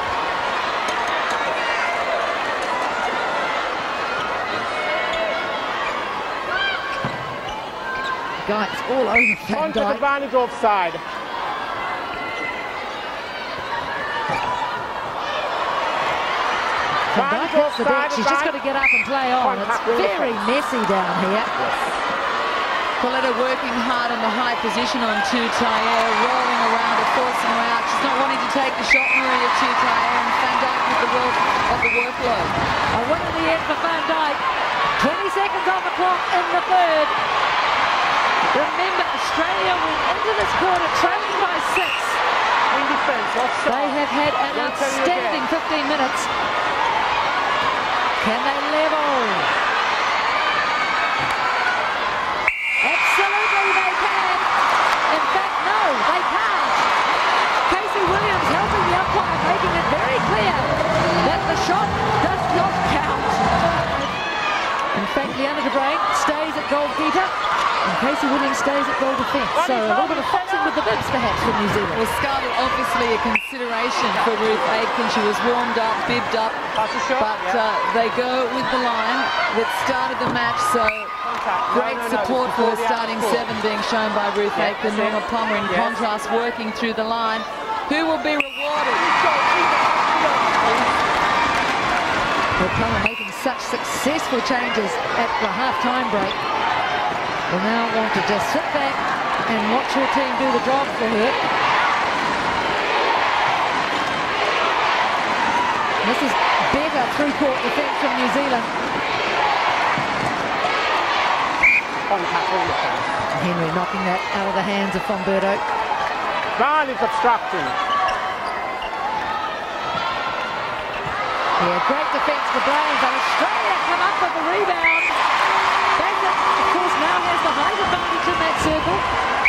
S1: Geitz all over Van Dyke.
S5: Advantage offside.
S1: Van Dyke hits the deck. She's just got to get up and play on. It's very messy down here.
S3: Coletta working hard in the high position on Tutayer, rolling around her, forcing her out. She's not wanting to take the shot, Maria Tutayer, and Van Dyke with the workload.
S1: A win in the end for Van Dyke. 20 seconds on the clock in the third. Remember, Australia went into this quarter trailing by 6.
S5: In defence, offside.
S1: They have had an outstanding 15 minutes. Can they level? Absolutely they can. In fact, no, they can't. Casey Williams helping the umpire, making it very clear that the shot does not count. In fact, Leanna de Brey Casey Williams stays at goal defence. So a little bit of foxing with the bibs, perhaps, for New Zealand.
S3: Well, Scarlett, obviously a consideration for Ruth Aitken. She was warmed up, bibbed up, but they go with the line that started the match. So great support for the starting seven being shown by Ruth Aitken. Norma Plummer, in contrast, working through the line. Who will be rewarded?
S1: Well, Plummer making such successful changes at the half-time break. Will now want to just sit back and watch her team do the job for her. This is better through-court defence from New Zealand. Henry knocking that out of the hands of Fomberto.
S5: Brown is obstructing.
S1: Yeah, great defence for Brown, but Australia come up with the rebound. Bassett, of course, now has the height advantage in that circle.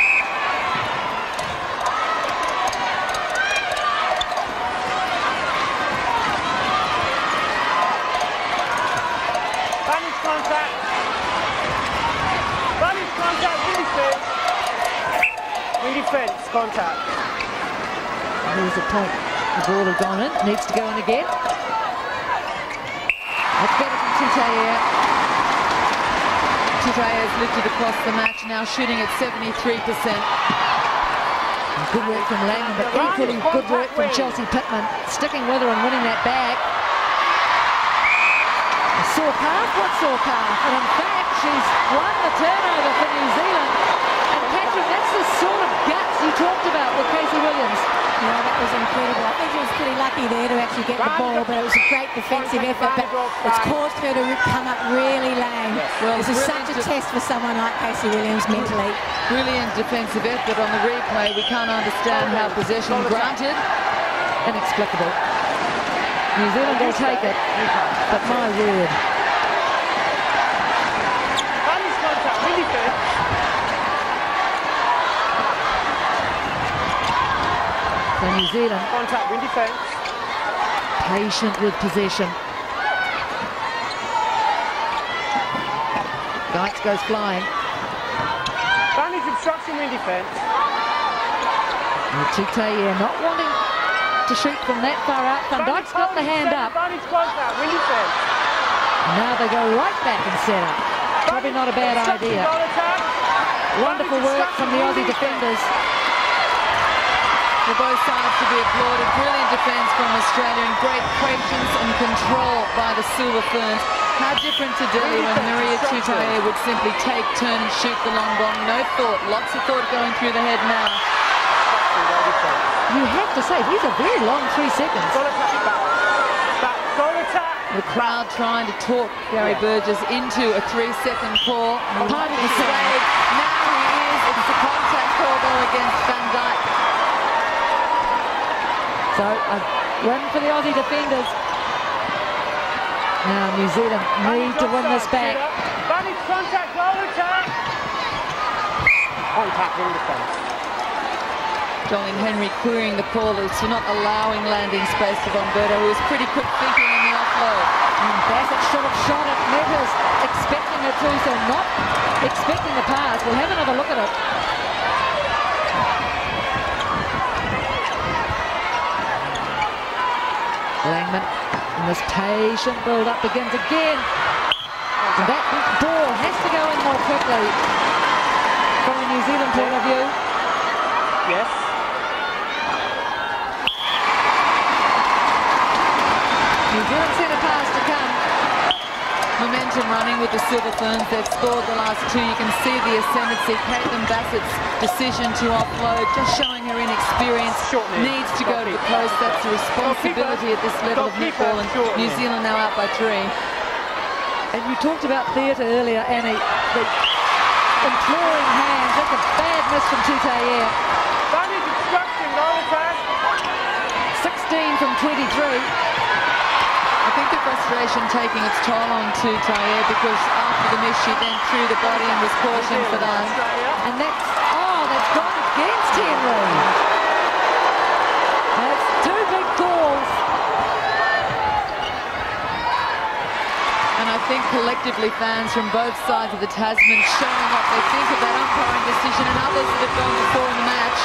S5: Bunny's contact. Bunny's contact, in defence, contact.
S1: Here's a point. The ball has gone in, needs to go in again. That's better from Tutaia.
S3: Tutaia has lifted across the match, now shooting at 73%.
S1: Good work from Langman, but equally good work from Chelsea Pittman, sticking with her and winning that back. A sore calf? What sore calf? And in fact, she's won the turnover for New Zealand. And Catherine, that's the sort of guts you talked about with Casey Williams.
S2: Yeah, that was incredible. I think she was pretty lucky there to actually get the ball, but it was a great defensive effort, but it's caused her to come up really lame. Well, this is such a test for someone like Casey Williams mentally.
S3: Brilliant defensive effort on the replay. We can't understand how possession granted.
S1: Inexplicable. New Zealand will take it, but my word.
S5: Bunny's contact, really good.
S1: So New Zealand
S5: Contact, win defence.
S1: patient with possession. Geitz goes flying.
S5: Bunny's obstruction, win defence.
S1: Tutaia not wanting to shoot from that far out. Van Dijk's got the hand up.
S5: Bunny's contact, win defence.
S1: Now they go right back and set up. Probably not a bad idea. Wonderful work from the Aussie defenders.
S3: Well, both sides to be applauded. Brilliant defence from Australia and great patience and control by the Silver Ferns. How different today when Maria Tutaia would simply take, turn and shoot the long bomb. No thought, lots of thought going through the head now.
S1: You have to say, these are very long 3 seconds.
S3: The crowd trying to talk Gary Burgess into a 3-second call.
S1: Part of the
S3: save. Now he is. It's a contact call though against Van Dijk.
S1: So a win for the Aussie defenders. Now New Zealand need to win this back.
S5: Bunny's contact, goal attack. Contact, win defence.
S3: Jolene Henry querying the call as to not allowing landing space for Bomberto, who was pretty quick thinking in the offload.
S1: And Bassett should have shot it. Metters expecting her to, so not expecting the pass. We'll have another look at it. Langman, and this patient build-up begins again. And that ball has to go in more quickly from a New Zealand point of view.
S5: Yes.
S1: New Zealand centre pass to come.
S3: Momentum running with the Silver Ferns. They've scored the last two. You can see the ascendancy. Caitlin Bassett's decision to offload, just showing her inexperience. Needs to go to the post. That's the responsibility at this level of netball. And New Zealand now out by 3.
S1: And you talked about theatre earlier, Annie. The imploring hands. That's a bad miss from Tutaia.
S5: Bunny's obstruction, goal attack.
S1: 16 from 23.
S3: I think the frustration taking its toll on Tutaia because after the miss she then threw the body and was cautioned for that.
S1: And that's gone against Henry. That's 2 big calls.
S3: And I think collectively fans from both sides of the Tasman showing what they think of that umpiring decision, and others that have gone before in the match.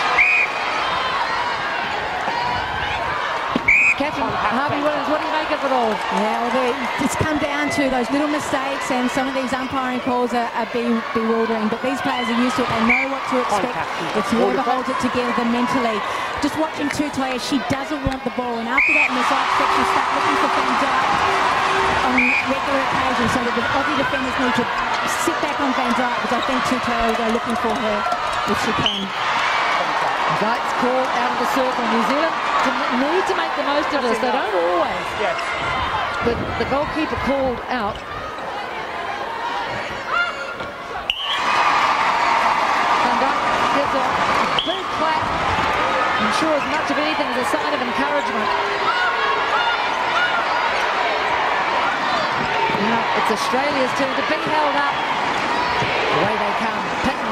S1: Catherine, Harvey Williams, what do you make of it all?
S2: Yeah, well, it's come down to those little mistakes, and some of these umpiring calls are bewildering, but these players are used to it. They know what to expect. It's whoever holds it together mentally. Just watching Tutaya, she doesn't want the ball, and after that miss, I expect she'll start looking for Van Dijk on regular occasions, so that the Aussie defenders need to sit back on Van Dijk, because I think Tutaya will go looking for her if she can.
S1: Dykes called out of the circle. New Zealand need to make the most of this. They don't always.
S5: Yes.
S1: But the goalkeeper called out. Van Dijk gives a big clap. I'm sure as much of anything as a sign of encouragement. Now it's Australia's turn to be held up. Away they come. Pitton.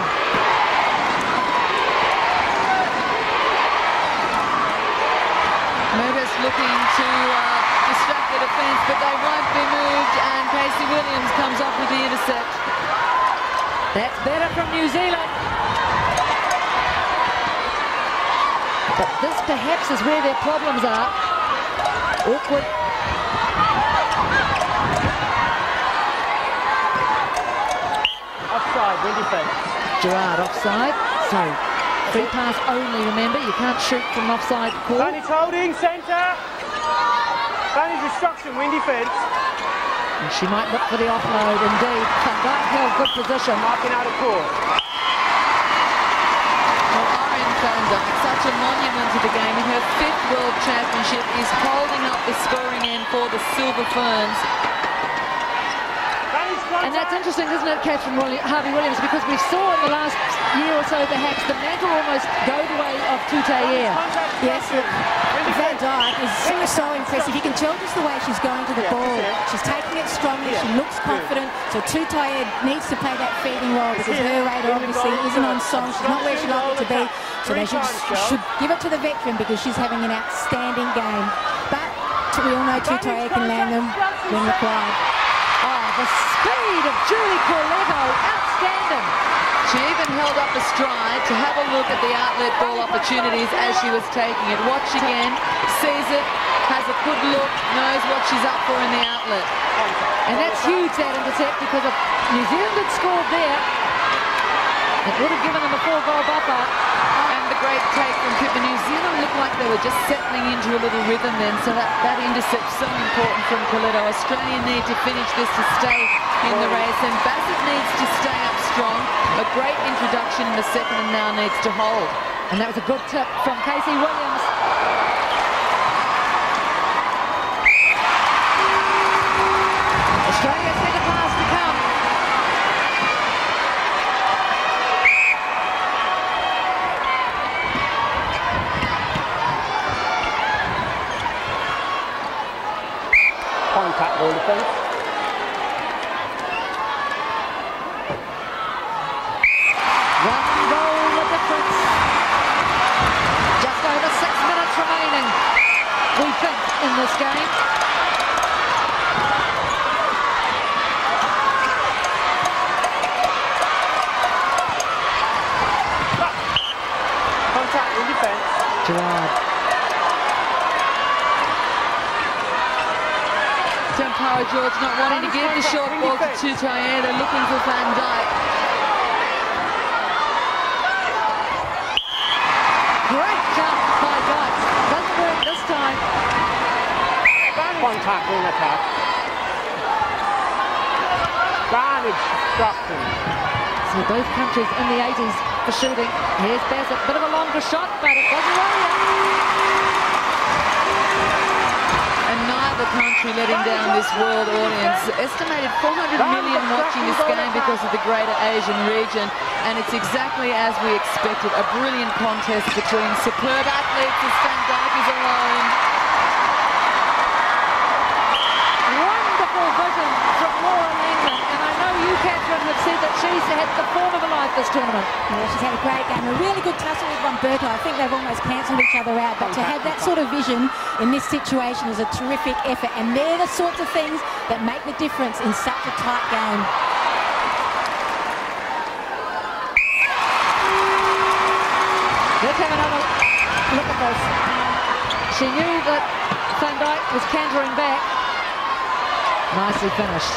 S3: Movers looking to distract the defence, but they won't be moved, and Casey Williams comes up with the intercept.
S1: That's better from New Zealand. But this perhaps is where their problems are. Awkward.
S5: Offside, windy fence.
S1: Gerard offside. So free pass only, remember. You can't shoot from offside call.
S5: Vanny's holding, centre. Vanny's destruction, windy fence.
S1: And she might look for the offload, indeed. Van Dijk held good position.
S5: Marking out of court.
S3: Well, Irene Van Dijk, such a monument to the game. In her 5th World Championship, is holding up the scoring end for the Silver Ferns.
S1: And that's interesting, isn't it, Catherine Harvey Williams, because we saw in the last year or so perhaps the mantle almost go the way of Tutaya.
S2: Yes, Van Dijk is so impressive. You can tell just the way she's going to the ball. She's taking it strongly, she looks confident. So Tutaya needs to play that feeding role, because her rate obviously isn't on song. She's not where she'd like it to be. So they should give it to the veteran, because she's having an outstanding game. But we all know Tutaya can land them when required.
S1: Oh, the speed of Julie Corletto, outstanding.
S3: She even held up a stride to have a look at the outlet ball opportunities as she was taking it. Watch again, sees it, has a good look, knows what she's up for in the outlet.
S1: And that's huge, that intercept, because if New Zealand had scored there, it would have given them a 4-goal buffer.
S3: And the great take from Pippa. New Zealand looked like they were just settling into a little rhythm then, so that intercept's so important from Coletto. Australia need to finish this to stay in the race, and Bassett needs to stay up strong. A great introduction in the second, and now needs to hold.
S1: And that was a good tip from Casey Williams. Australia's second pass to come.
S5: Contact ball defence.
S1: One goal the difference. Just over 6 minutes remaining, we think, in this game.
S5: Contact in defence.
S1: Gerard.
S3: Tempara George not wanting to give the short ball to Tutaya. They're looking for Van Dijk.
S1: Great jump by Dykes. Doesn't work this time.
S5: Contact in attack. Vantage destruction.
S1: So both countries in the 80s for shooting. Here's Bassett, bit of a longer shot, but it doesn't worry.
S3: And neither country letting down this world audience. Estimated 400 million watching this game because of the greater Asian region, and it's exactly as we expected. A brilliant contest between superb athletes as Van Dijk is alone.
S1: Wonderful vision from Laura Langland, and I know you, Catherine, have said that she's Australia had the form of a life this tournament.
S2: Yeah, she's had a great game. A really good tussle with Roberto. I think they've almost cancelled each other out. But to have that sort of vision in this situation is a terrific effort. And they're the sorts of things that make the difference in such a tight game.
S1: Let's have another look at this. She knew that Van Dijk was cantering back. Nicely finished.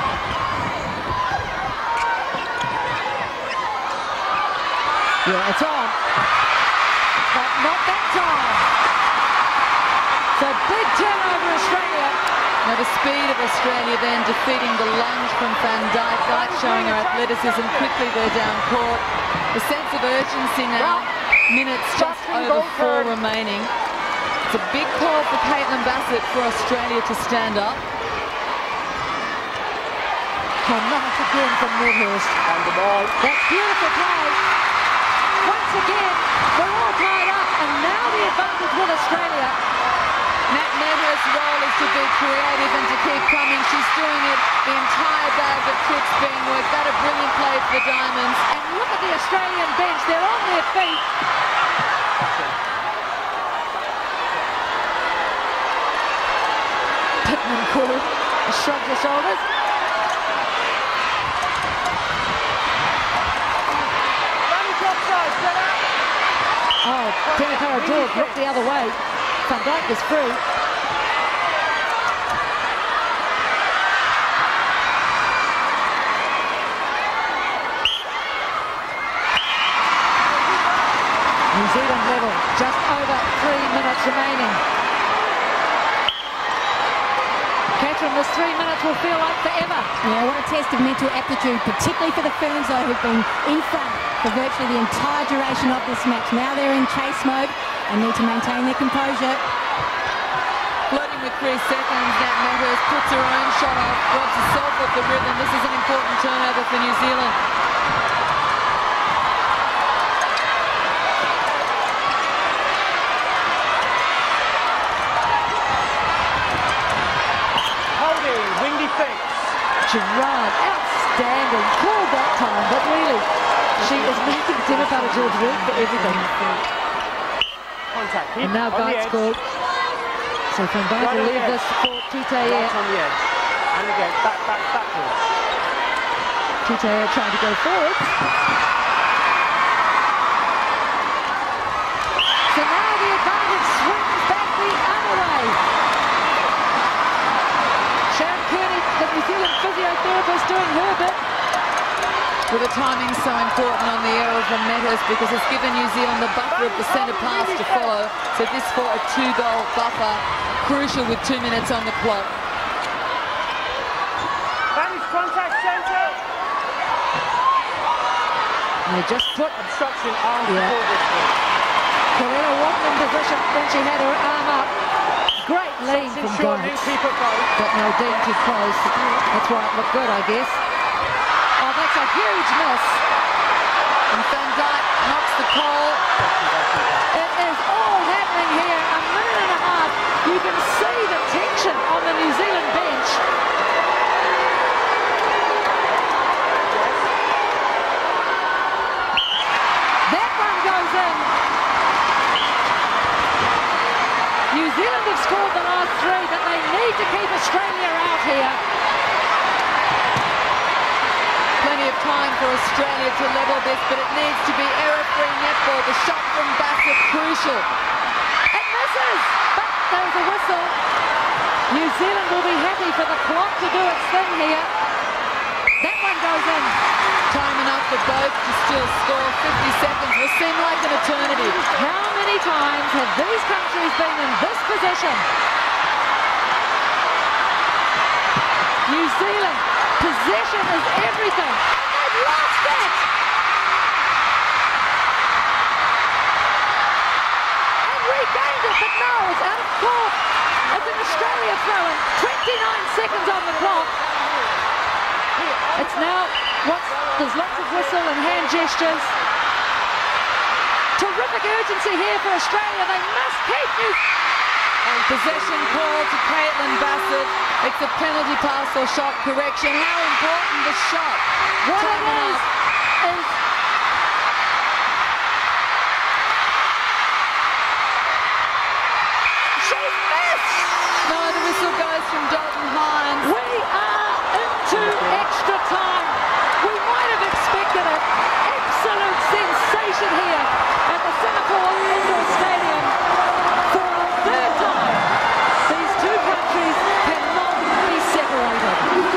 S1: Yeah, it's on. But not that time. So big turnover, Australia.
S3: Now the speed of Australia then defeating the lunge from Van Dijk. Dijk showing her athleticism quickly there down court. The sense of urgency now. Minutes just over 4 remaining. It's a big call for Caitlin Bassett for Australia to stand up.
S1: Oh, nice again from Medhurst.
S5: And the ball.
S1: That's beautiful play. Once again, we're all tied up, and now the advantage with Australia.
S3: Nat Medhurst's role is to be creative and to keep coming. She's doing it. The entire bag of tricks being worked. That a brilliant play for the Diamonds.
S1: And look at the Australian bench. They're on their feet. Pittman called. Shrugged her shoulders. Oh, Tenakara George looked the other way. Van Dijk is free. New Zealand level, just over 3 minutes remaining. Catherine, this 3 minutes will feel like forever.
S2: Yeah, what a test of mental aptitude, particularly for the Ferns, though, who've been in front for virtually the entire duration of this match. Now they're in chase mode and need to maintain their composure.
S3: Floating with 3 seconds, Nat Medhurst puts her own shot off, robs herself of the rhythm. This is an important turnover for New Zealand.
S5: Holding, windy fix.
S1: Gerard, outstanding. Called that time, but really, she is making Tenakara George work for everything.
S5: Contact.
S1: And now Bite's called. So Van Dijk will leave this for Tutaia.
S5: Right on the edge. And again, backwards.
S1: Tutaia trying to go forward. So now the advantage swings back the other way. Sharon Kearney, the New Zealand physiotherapist, doing her bit.
S3: Well, the timing's so important on the error from Medhurst because it's given New Zealand the buffer of the centre pass to follow. So this for a 2-goal buffer, crucial with 2 minutes on the clock.
S5: Managed contact centre.
S1: And they just put
S5: Obstruction arm
S1: Yeah.
S5: forward.
S1: Corella wasn't in position when she had her arm up. Great lead from
S5: Shortening,
S1: Giants.
S5: keep it going.
S1: But no, dead too close. That's why it looked good, I guess. Oh, that's a huge miss.
S3: And Van Dijk knocks the pole.
S1: It is all happening here. A minute and a half. You can see the tension on the New Zealand bench. That one goes in. New Zealand have scored the last 3, but they need to keep Australia out here.
S3: Plenty of time for Australia to level this, but it needs to be error-free netball. The shot from Bassett, crucial.
S1: It misses, but there's a whistle. New Zealand will be happy for the clock to do its thing here. That one goes in.
S3: Time enough for both to still score. 50 seconds will seem like an eternity.
S1: How many times have these countries been in this position? New Zealand, possession is everything. And they've lost it. And regained it, but no, it's out of court. It's an Australia throw-in. 29 seconds on the clock. It's now, there's lots of whistle and hand gestures. Terrific urgency here for Australia. They must keep
S3: Possession call to Caitlin Bassett. It's a penalty pass or shot correction. How important the shot.
S1: What it is she's missed.
S3: No, the whistle goes from Dalton Hines.
S1: We are into extra time. We might have expected an absolute sensation here at the Singapore Indoor Stadium for a third time. These two countries cannot be separated.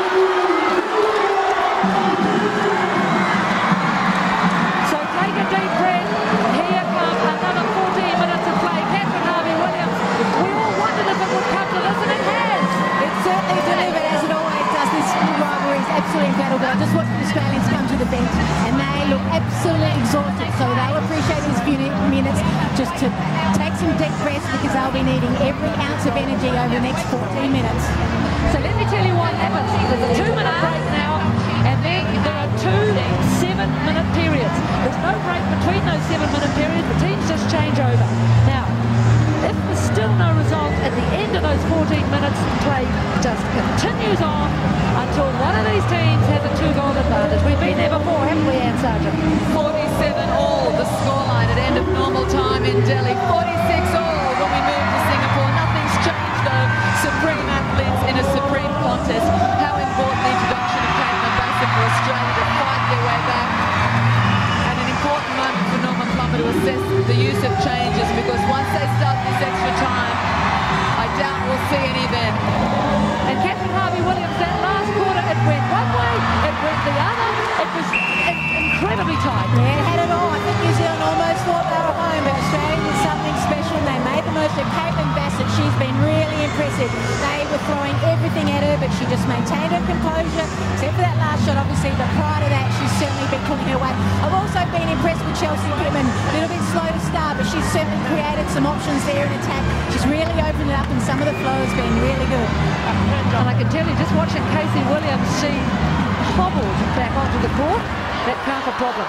S1: So take a deep breath. Here comes another 14 minutes of play. Catherine Harvey-Williams. We all wondered if it would come to this, and it has.
S2: It's certainly delivered, as it always does. This rivalry is absolutely incredible. I just watched the Australians come to the bench, and they look absolutely exhausted. So they'll appreciate these few minutes just to take some deep breaths, because they'll be needing every ounce of energy over the next 14 minutes.
S1: So let me tell you what happens. There's a 2-minute break now, and then there are 2 7-minute periods. There's no break between those 7-minute periods. The teams just change over. Now, if there's still no result at the end of those 14 minutes, play just continues on until one of these teams has a 2-goal advantage. We've been there before, haven't we, Anne Sargent?
S3: 47 all, the scoreline at end of normal time in Delhi. 46 all when we move to Singapore. Nothing's changed though. Supreme athletes in a supreme contest. How important the introduction of Caitlin Bassett for Australia to fight their way back. And an important moment for Norman Plummer to assess the use of changes, because once they start this extra time, I doubt we'll see any then.
S1: And Catherine Harvey-Williams, that last quarter, it went one way, it went the other. It was incredibly tight.
S2: Yeah, it had it all. I think New Zealand almost thought they were home, but Australia did something special, and they made the most of Caitlin Bassett. She's been really impressive. They were throwing everything at her, but she just maintained her composure, except for that last shot, obviously. But prior to that, she's certainly been pulling her weight. I've also been impressed with Chelsea Pittman. A little bit slow to start, but she's certainly created some options there in attack. She's really opened it up, and some of the flow has been really good.
S1: And I can tell you, just watching Casey Williams, she hobbled back onto the court. That can't be a problem.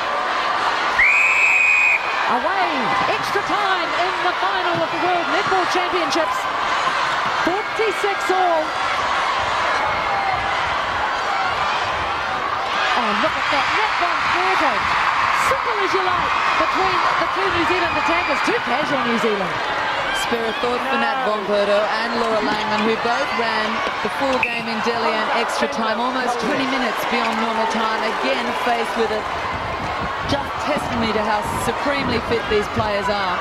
S1: Away, extra time in the final of the World Netball Championships. 46 all. Oh, look at that. Net one quarter. Simple as you like between the two New Zealand attackers. Too casual, New Zealand.
S3: Spare a thought for Nat Bonperto and Laura Langman, who both ran the full game in Delhi and extra time, almost 20 minutes beyond normal time, again faced with it. Just testimony to how supremely fit these players are.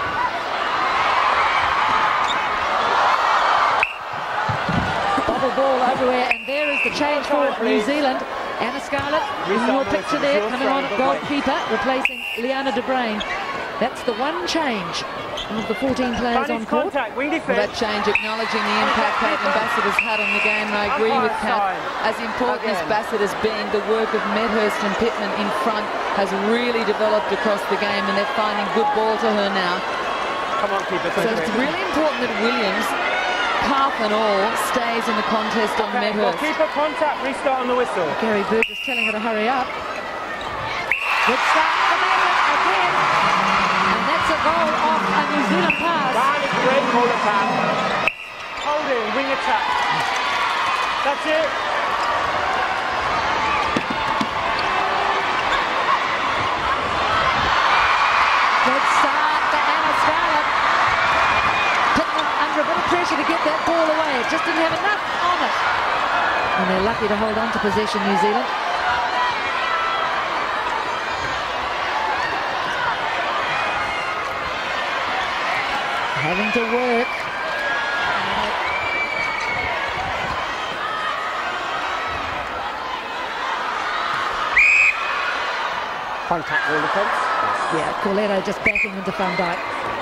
S1: Bubble ball everywhere, and there is the change for New Zealand. Anna Scarlett, in your picture there, coming on at goalkeeper, replacing Liana De Bruin. That's the one change of the 14 players on court.
S3: Well, that change acknowledging the impact Caitlin Bassett has had on the game, and I agree with Kat. As important as Bassett has been, the work of Medhurst and Pittman in front has really developed across the game, and they're finding good ball to her now.
S5: Come on, keep it.
S3: So it's really important that Williams, calf and all, stays in the contest on Medhurst.
S5: Keep a contact, restart on the whistle.
S1: Gary Burgess telling her to hurry up. Good start for Medhurst again. And that's a goal off a New Zealand pass.
S5: Down is red, call a pass. Hold in, wing attack. That's it.
S1: Good start for Anna Scarlett. Pittman under a bit of pressure to get that ball away. It just didn't have enough on it. And they're lucky to hold on to possession, New Zealand. Having to work.
S5: Contact all defence.
S1: Yeah, Corletto just backing into Van Dijk.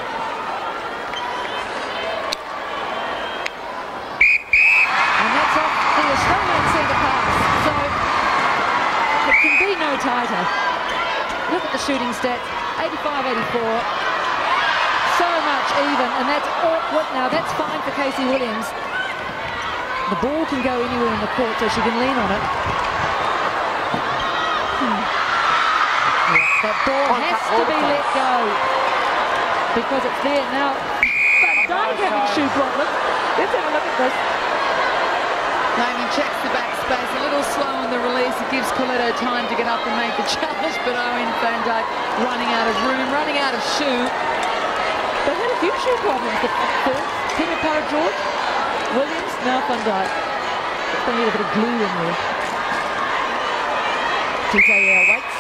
S1: And that's off the Australian centre pass. So it can be no tighter. Look at the shooting stats, 85-84. So much even, and that's awkward. Now that's fine for Casey Williams. The ball can go anywhere in the court, so she can lean on it. That ball has to be let go because it's there now. Van Dyke having a shoe problem. Let's have a look at this.
S3: Naomi checks the back space, a little slow on the release. It gives Coletto time to get up and make the challenge, but Owen Van Dyke running out of room, running out of shoe.
S1: They've had a few shoe problems. The first, Peter Para-George, Williams, now Van Dyke. They need a bit of glue in there. TJ waits.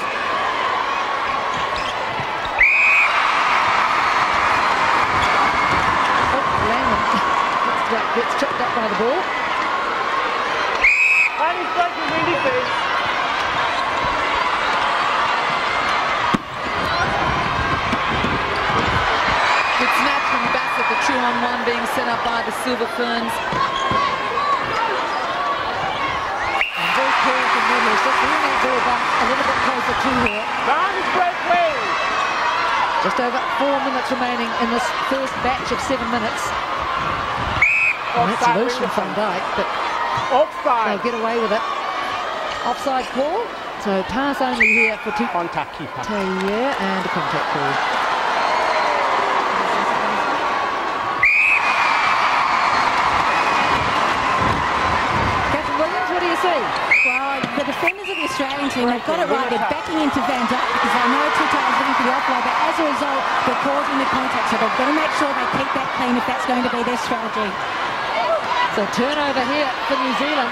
S1: Oh, Landon gets tripped up by the ball.
S5: He's breaking windy feet.
S3: Good snatch from Bassett, the 2-on-1 being set up by the Silver Ferns.
S1: And very clear from Medhurst, just bringing that ball back a little bit closer to her.
S5: Behind his break wing.
S1: Just over 4 minutes remaining in this first batch of 7 minutes. And that's loose from Van Dyke, but
S5: offside.
S1: they'll get away with it. Offside call, so pass only here for two.
S5: Contact keeper.
S1: Yeah, and a contact call. Captain Williams, what do you see?
S2: Well, the defenders of the Australian team, they've got it right. They're backing into Van Dyke because they know Tute is looking for the offload, but as a result, they're causing the contact, so they've got to make sure they keep that clean if that's going to be their strategy.
S1: So turnover here for New Zealand.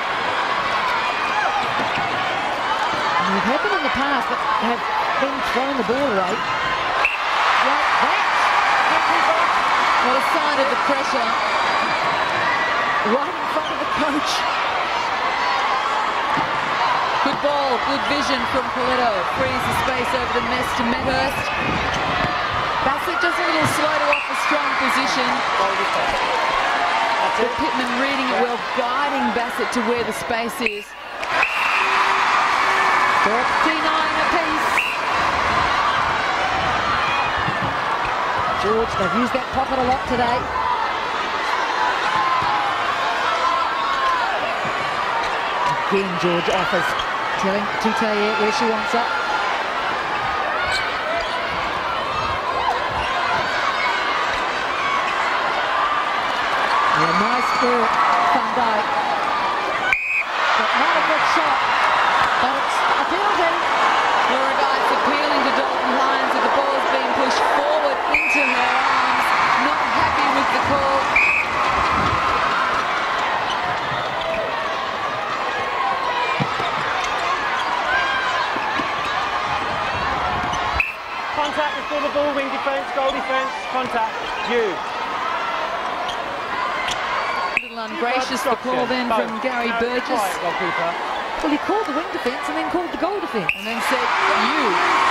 S1: We've had them in the past, but have been throwing the ball away. Like that.
S3: What a sign of the pressure.
S1: Right in front of the coach.
S3: Good ball, good vision from Coletto. Frees the space over the mess to Medhurst. Bassett just a little slow to off a strong position. But Pittman reading it well, guiding Bassett to where the space is.
S1: 39 apiece. George, they've used that pocket a lot today. Again, George offers, telling Tute where she wants it. Yeah, nice for Van Dyke. But not a good shot. But it's a penalty.
S3: Laura Geitz appealing to Dalton Hines that the ball's being pushed forward into her arms. Not happy with the call.
S5: Contact before the ball, wing defence, goal defence, contact, you.
S3: A little ungracious the call then from Gary Burgess.
S1: Well, he called the wing defence and then called the goal defence.
S3: And then said, you.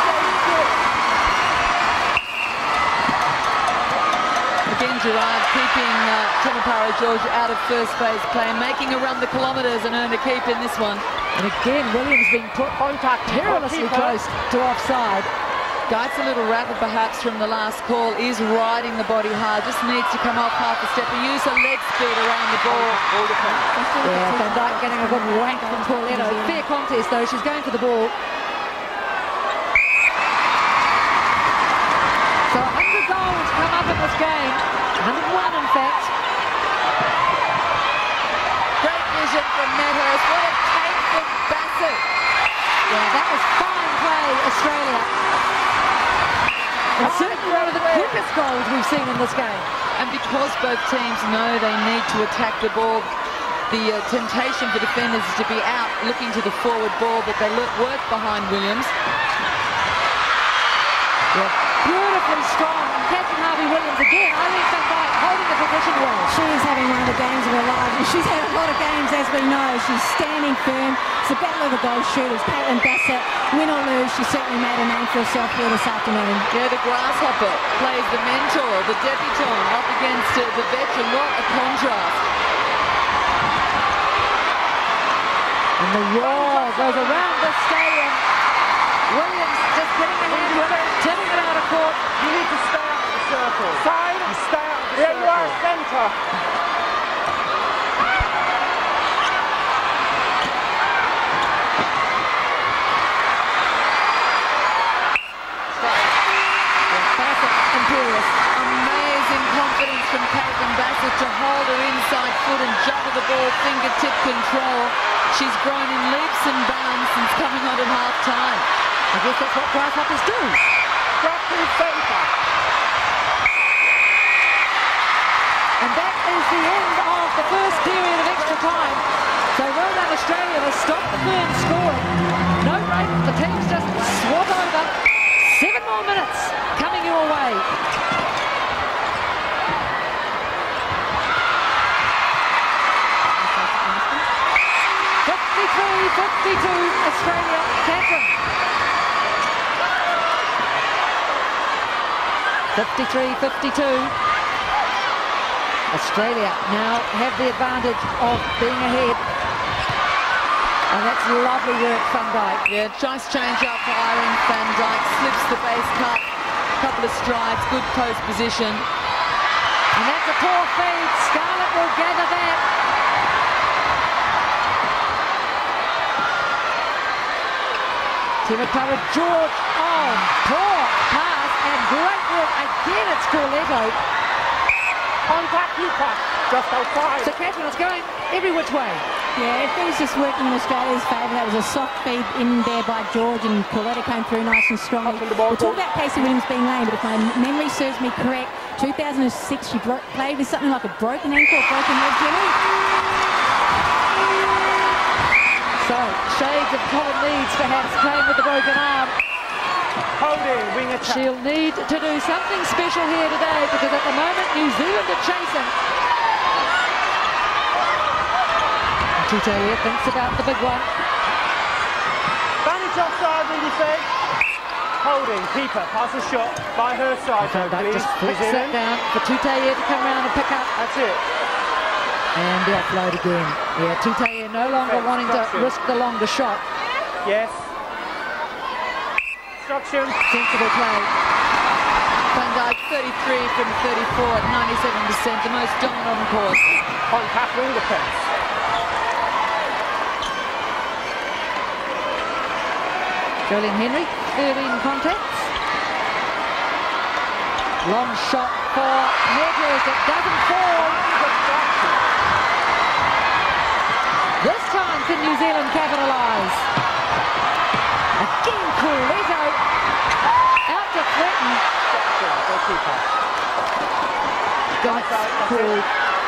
S3: Again, Gerard keeping Temi Para-George out of first phase play, making a run the kilometres and earned a keep in this one.
S1: And again, Williams being put
S5: Contact
S1: perilously close to offside.
S3: Geitz a little rattled perhaps from the last call, is riding the body hard, just needs to come off half a step and use her leg speed around the ball.
S1: Yeah, Van Dyke getting a good whack from Coletto. Fair contest though, she's going for the ball. So 100 goals come up in this game, 101 in fact.
S3: Great vision from Medhurst, what a take from Bassett.
S1: Yeah, that was fine play, Australia. And certainly one of the quickest goals we've seen in this game.
S3: And because both teams know they need to attack the ball, the temptation for defenders is to be out looking to the forward ball, but they work behind Williams.
S1: Yeah, beautifully strong. And Captain Harvey Williams again. I think Van Dyke holding the position well.
S2: She is having one of the games of her life, and she's had a lot of games, as we know. She's standing firm. It's a battle of the goal shooters. Caitlin Bassett, win or lose, she certainly made a name for herself here this afternoon.
S3: Yeah, the grasshopper plays the mentor, the debutante up against the veteran. What a contrast.
S1: And the roar goes around the stadium. Williams just getting a hand with it, tipping it out of court.
S5: You need to stay out of the circle. Side, you stay out of the circle. You are, centre.
S3: Amazing confidence from Kate foot and juggle the ball, fingertip control. She's grown in leaps and bounds since coming on at half-time.
S1: I guess that's what grasshoppers do.
S5: Structured centre.
S1: And that is the end of the first period of extra time. So well done Australia to stop the Ferns scoring. No break, the teams just swap over. 7 more minutes coming your way. 53-52 Australia, Catherine. 53-52. Australia now have the advantage of being ahead. And that's lovely work, Van Dyke.
S3: Yeah, nice change up for Irene Van Dyke. Slips the base cut, couple of strides, good post position.
S1: And that's a poor feed. Scarlett will gather that. Timakara George, oh, poor pass and great work. Again, it's Corletto.
S5: Contact, you cut. Just outside.
S1: So Catherine, it's going every which way.
S2: Yeah, if it was just working in Australia's favour, that was a soft feed in there by George, and Corletto came through nice and strongly. We'll talk about Casey Williams being lame, but if my memory serves me correct, 2006 she played with something like a broken ankle or broken leg, Jenny.
S1: So, shades of Colin Leeds perhaps playing with the broken arm.
S5: Holding, wing attack.
S1: She'll need to do something special here today because at the moment New Zealand are chasing. Tutaya thinks about the big one.
S5: Vantage offside in defence. Holding, keeper, pass a shot by her side.
S1: Van Dyke
S5: Please,
S1: just flicks
S5: New
S1: it
S5: Zealand.
S1: down for Tutaya to come around and pick up.
S5: That's it.
S1: And the offload again. Yeah, Tutaya no longer wanting to risk the longer shot.
S5: Yes. Instruction.
S1: Sensible play.
S3: Van Dyke 33 from 34 at 97%, the most dominant on course.
S5: Contact, wing defence.
S1: Jolene Henry, 13 contacts. Long shot for Hedges, it doesn't fall. This time can New Zealand capitalise. Again, Corletto out to threaten. That's called.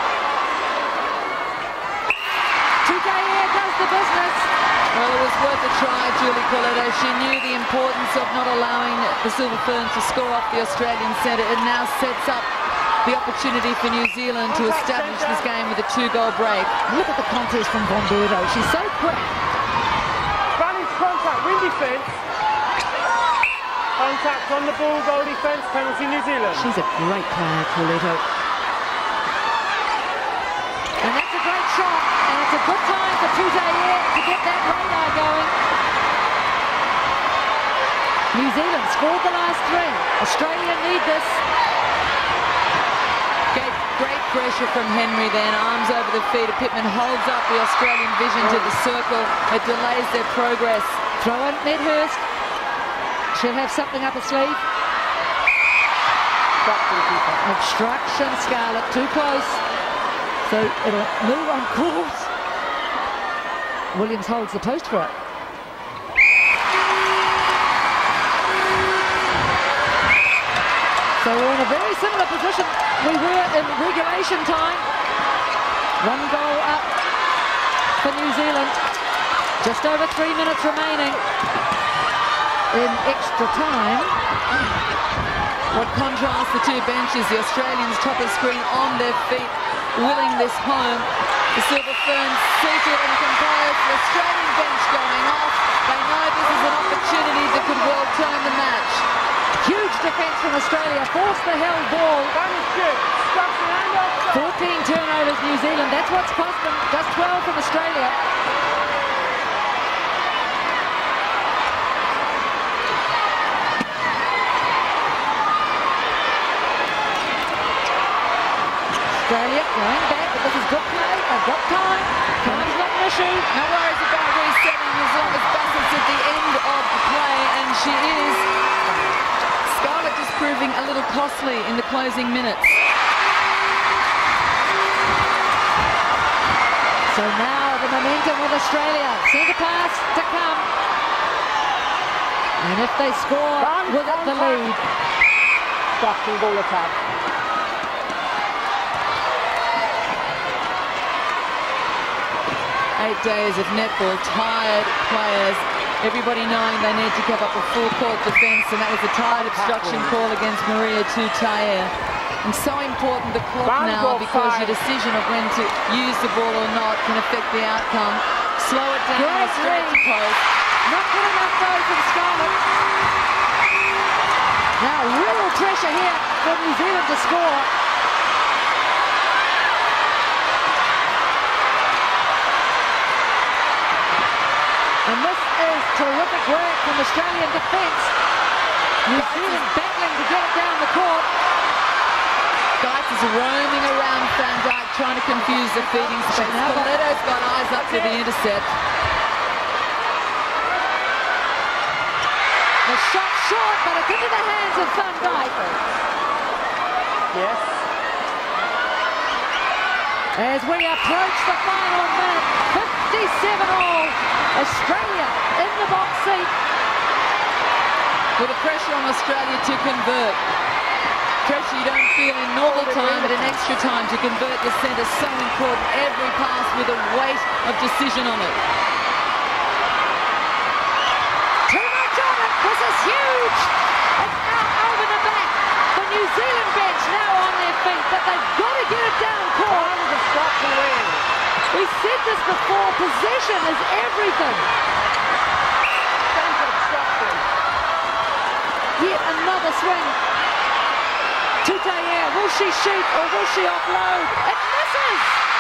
S1: Tutaya does the business.
S3: Well, it was worth a try, Julie Corletto. She knew the importance of not allowing the Silver Ferns to score off the Australian centre. It now sets up the opportunity for New Zealand to establish this game with a 2-goal break.
S1: Look at the contest from Bomberto. She's so quick.
S5: Vantage contact, wing defence. Contact on the ball, goal defence, penalty New Zealand.
S1: She's a great player, Corletto. And that's a great shot. And it's a good time for Tutaya to get that radar going. New Zealand scored the last 3. Australia need this.
S3: Great pressure from Henry then, arms over the feet of Pittman, holds up the Australian vision to the circle. It delays their progress.
S1: Throw in Medhurst. She'll have something up her sleeve. Obstruction, Scarlett, too close. So it'll move on course. Williams holds the post for it. So we're in a very similar position we were in regulation time. 1 goal up for New Zealand. Just over 3 minutes remaining in extra time.
S3: What contrasts the two benches, the Australians top of screen on their feet, willing this home. The Silver Ferns seated and composed, the Australian bench going off. They know this is an opportunity that could well turn the match.
S1: Huge defence from Australia, forced the held ball. 14 turnovers New Zealand, that's what's cost them, just 12 from Australia. Australia going back, but this is good play, they've got time, time's not an issue.
S3: No worries about resetting as long as Bassett's at the end of the play, and she is. Scarlett just proving a little costly in the closing minutes.
S1: So now the momentum with Australia. Centre pass to come. And if they score, will it the lead?
S5: Stopping ball attack.
S3: 8 days of netball, tired players, everybody knowing they need to keep up a full court defence, and that was a tired obstruction call against Maria Tutaia. And so important the clock now, because your decision of when to use the ball or not can affect the outcome. Slow it down, straight to post.
S1: Not good enough though from Scarlett. Now real pressure here for New Zealand to score. And this is terrific work from Australian defence. New Zealand battling to get it down the court.
S3: Geitz is roaming around Van Dyke, trying to confuse the feeding space. Coletto's got eyes up to the intercept.
S1: The shot short, but it's into the hands of Van Dyke.
S5: Yes.
S1: As we approach the final minute, 57 all. Australia in the box seat.
S3: With the pressure on Australia to convert. Pressure you don't feel in normal time, but in extra time to convert the centre, so important. Every pass with a weight of decision on it.
S1: Too much on it. This is huge. It's now over the back. The New Zealand bench now on their feet, but they've got to get it down court. We said this before, possession is everything. Yet another swing. Tutaia, will she shoot or will she offload? It misses!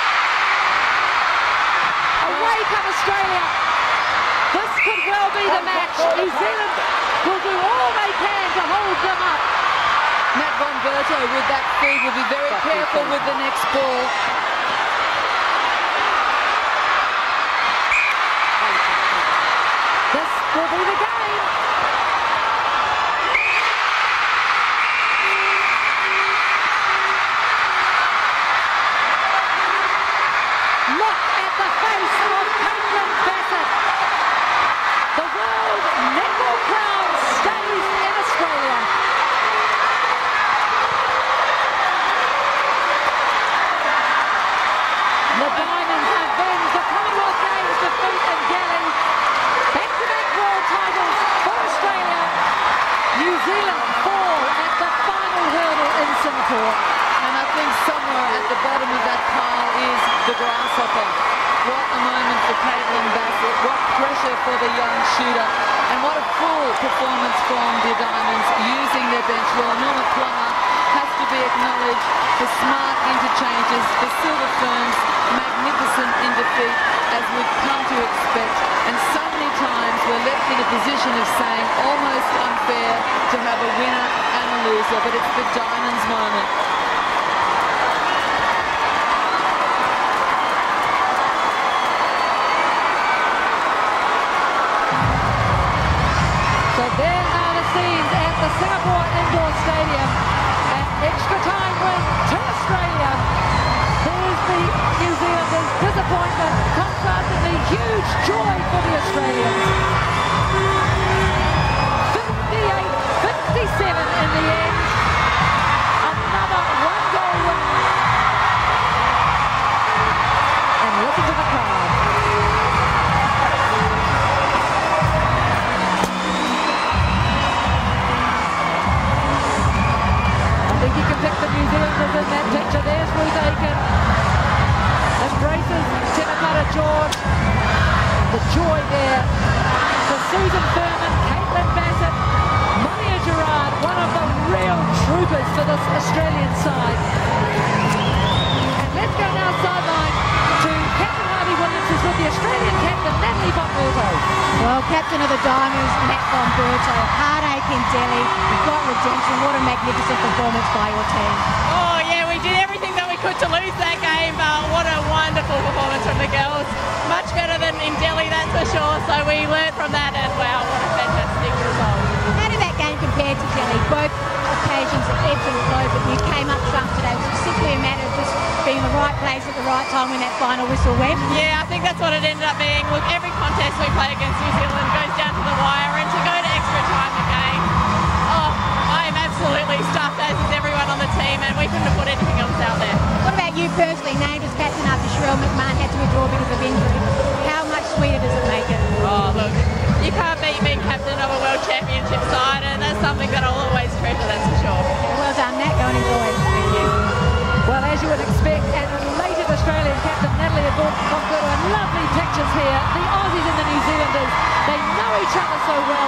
S1: Away come Australia. This could well be the match. New Zealand will do all they can to hold them up.
S3: Matt Von Berto with that feed will be very careful with the next ball.
S1: This will be the game. Look at the face of Caitlin Bassett. The World Netball crown stays in Australia. The Diamonds avenge the Commonwealth Games defeat in Delhi. Back-to-back world titles for Australia. New Zealand fall at the final hurdle in Singapore.
S3: And I think somewhere at the bottom of that pile is the grasshopper. What a moment for Caitlin Bassett. What pressure for the young shooter. And what a full performance from the Diamonds using their bench. Well, Norma Plummer has to be acknowledged for smart interchanges. The Silver Ferns, magnificent in defeat, as we've come to expect. And so many times we're left in a position of saying almost unfair to have a winner and a loser, but it's the Diamonds moment.
S1: So there are the scenes at the Singapore Indoor Stadium. An extra time win to Australia. There's the New Zealanders' disappointment, contrastingly huge joy for the Australians. 58-57 in the end. Another one-goal win. And listen to the crowd. I think you can pick the New Zealanders in that picture. There's Ruth Aiken. Embraces Tinamata George. The joy there for Susan Furman, Caitlin Bassett, Monia Gerard, one of the real troopers for this Australian side. And let's go now sideline to Captain Harvey Williams, who's with the Australian captain, Natalie Von Berto.
S2: Well, captain of the Diamonds, Matt Von Berto, heartache in Delhi. You've got redemption. What a magnificent performance by your team.
S6: Oh, yeah, we did everything that we could to lose that game. What a wonderful performance from the girls. Much better than in Delhi, that's for sure. So we learned from that, and wow, what a fantastic result.
S2: How did that game compare to Delhi? Both occasions of ebbs and flows, but you came up trump today. It was simply a matter of just being in the right place at the right time when that final whistle went.
S6: Yeah, I think that's what it ended up being. Look, every contest we play against New Zealand goes down to the wire, and to go to extra time again, I am absolutely stuffed, as is everyone on the team, and we couldn't have put anything else out there.
S2: What about you personally, named as captain after Sherelle McMahon had to withdraw because of injury? How much sweeter does it make it?
S6: Oh, look, you can't beat being captain of a World Championship side, and that's something that I'll always treasure, that's for sure.
S2: Well done, Nat. Go and enjoy it.
S6: Thank you.
S1: Well, as you would expect, and elated Australian captain Natalie O'Connor, and lovely pictures here. The Aussies and the New Zealanders, they know each other so well.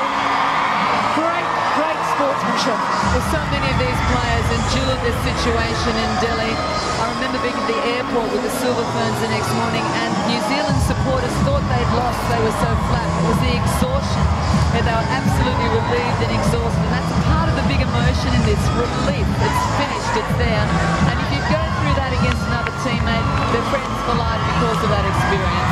S1: Great sportsmanship.
S3: Well, so many of these players endured this situation in Delhi. I remember being at the airport with the Silver Ferns the next morning, and New Zealand supporters thought they'd lost. They were so flat. It was the exhaustion. They were absolutely relieved and exhausted. And that's part of the big emotion in this relief. It's finished. It's there. And if you go through that against another teammate, they're friends for life because of that experience.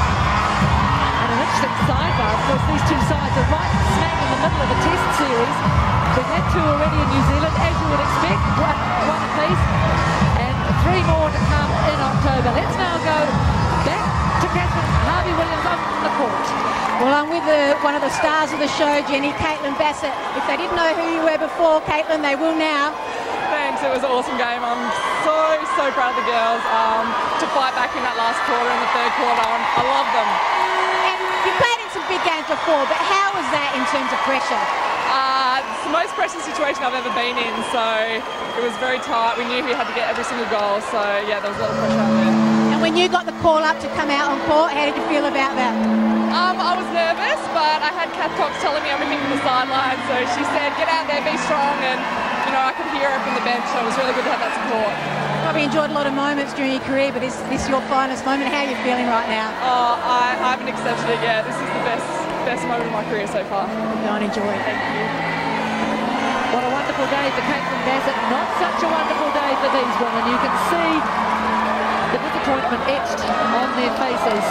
S1: And an interesting sidebar, of course, these two sides are right smack in the middle of a test series. We've had two already in New Zealand, as you would expect, one apiece, and three more to come in October. Let's now go back to Catherine Harvey-Williams on the court.
S2: Well, I'm with one of the stars of the show, Jenny, Caitlin Bassett. If they didn't know who you were before, Caitlin, they will now.
S7: Thanks, it was an awesome game. I'm so proud of the girls to fight back in that last quarter and the third quarter. I love them.
S2: And you played in some big games before, but how was that in terms of pressure?
S7: It's the most pressure situation I've ever been in, so it was very tight. We knew we had to get every single goal, so yeah, there was a lot of pressure out there.
S2: And when you got the call up to come out on court, how did you feel about that?
S7: I was nervous, but I had Kath Cox telling me everything from the sideline, so she said, get out there, be strong, and you know, I could hear her from the bench, so it was really good to have that support.
S2: Probably enjoyed a lot of moments during your career, but is this your finest moment? How are you feeling right now?
S7: Oh, I haven't accepted it yet. This is the best moment of my career so far.
S2: Go and enjoy it.
S7: Thank you.
S1: What a wonderful day for Caitlin Bassett. Not such a wonderful day for these women. You can see the disappointment etched on their faces.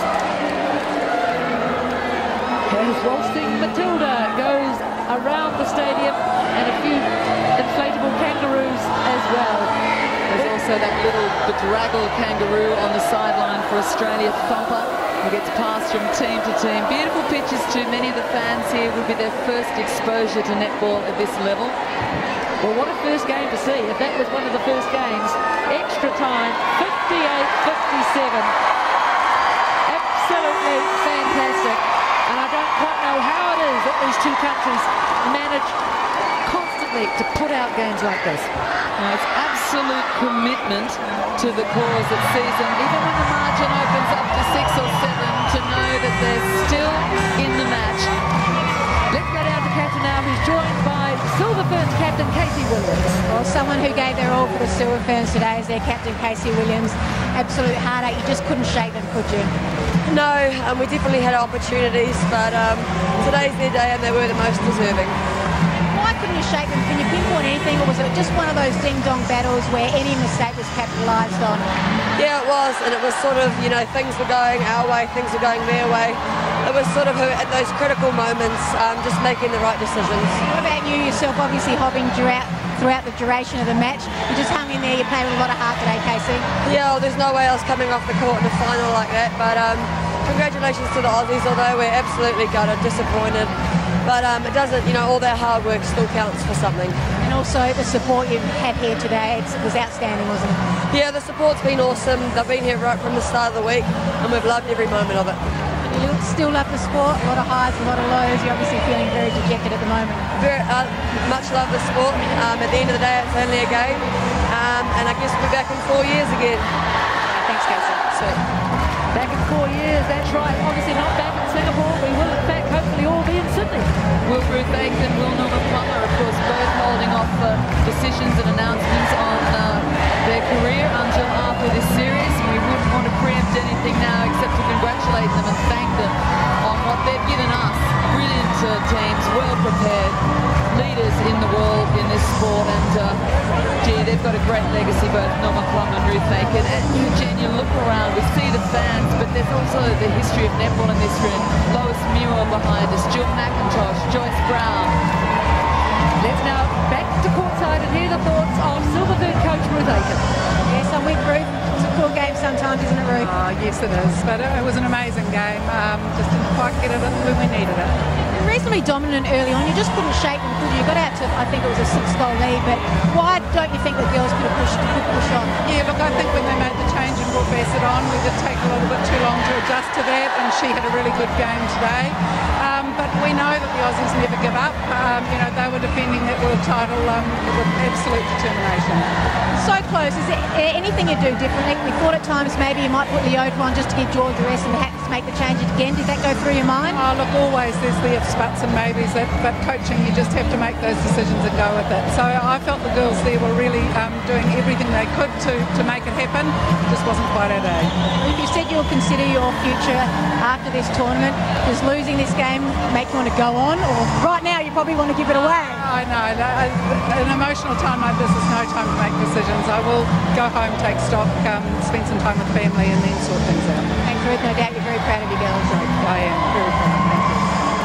S1: As Waltzing Matilda goes around the stadium, and a few inflatable kangaroos as well.
S3: There's also that little bedraggled kangaroo on the sideline for Australia, Thumper, who gets passed from team to team. Beautiful pictures too. Many of the fans here would be their first exposure to netball at this level.
S1: Well, what a first game to see. If that was one of the first games, extra time, 58-57. Absolutely fantastic. And I don't quite know how it is that these two countries manage constantly to put out games like this.
S3: Now, it's absolute commitment to the cause that sees them, even when the margin opens up to 6 or 7, to know that they're still in the match.
S1: Let's go down to Catherine now, who's joined by Silver Ferns captain Casey Williams.
S2: Well, someone who gave their all for the Silver Ferns today is their captain, Casey Williams. Absolute heartache. You just couldn't shake them, could you?
S8: No, we definitely had opportunities, but today's their day and they were the most deserving.
S2: Why couldn't you shake them? Can you pinpoint anything, or was it just one of those ding-dong battles where any mistake was capitalised on?
S8: Yeah, it was, and it was sort of, you know, things were going our way, things were going their way. It was sort of at those critical moments, just making the right decisions.
S2: What about you yourself, obviously hobbing throughout the duration of the match? You just hung in there, you played with a lot of heart today, Casey.
S8: Yeah, well, there's no way I was coming off the court in a final like that, but congratulations to the Aussies, although we're absolutely gutted, disappointed. But it doesn't, you know, all their hard work still counts for something.
S2: And also the support you've had here today, it was outstanding, wasn't it?
S8: Yeah, the support's been awesome. They've been here right from the start of the week, and we've loved every moment of it.
S2: You still love the sport, a lot of highs, a lot of lows. You're obviously feeling very dejected at the moment.
S8: Very much love the sport. At the end of the day, it's only a game, and I guess we'll be back in 4 years again.
S2: Thanks, Casey.
S8: Sweet.
S1: Back in 4 years, that's right. Obviously not back in Singapore. We will, in fact, hopefully all be in Sydney.
S3: Will Ruth Aiken, Will Norma Plummer, of course, both holding off decisions and announcements on their career until after this series. We wouldn't want to preempt anything now except to congratulate them and thank them on what they've given us. Brilliant teams, well prepared, leaders in the world in this sport, and gee, they've got a great legacy, both Norma Plummer and Ruth Aiken. And Jen, you look around, we see the fans, but there's also the history of netball in this room. Lois Muir behind us, Jill McIntosh, Joyce Brown.
S1: Let's now back to courtside and hear the thoughts of Silver Fern coach Ruth Aiken.
S2: Yes, I'm with Ruth. It was a sometimes, isn't it, Ruth?
S9: Oh, yes, it is. But it was an amazing game. Just didn't quite get it when we needed it.
S2: Reasonably dominant early on. You just couldn't shake them, could you? You got out to, I think it was a 6-goal lead, but why don't you think the girls could have pushed on?
S9: Yeah, look, I think when they made the change and brought Bassett on, we did take a little bit too long to adjust to that, and she had a really good game today. But we know that the Aussies never give up. You know, they were defending that world title with absolute determination.
S2: So close. Is there anything you do differently? We thought at times maybe you might put Leota on just to give George the rest and the Hattons make the change again. Did that go through your mind?
S9: Oh, look, always there's the ifs, buts and maybes, but coaching, you just have to make those decisions and go with it. So I felt the girls there were really doing everything they could to make it happen. It just wasn't quite our day.
S2: If you said you'll consider your future after this tournament, does losing this game make you want to go on? Or right now you probably want to give it away?
S9: I know. An emotional time like this is no time to make decisions. I will go home, take stock, spend some time with family and then sort things out.
S2: Thanks, Ruth. No doubt you're very proud of your girls.
S9: I am very proud. Thank you.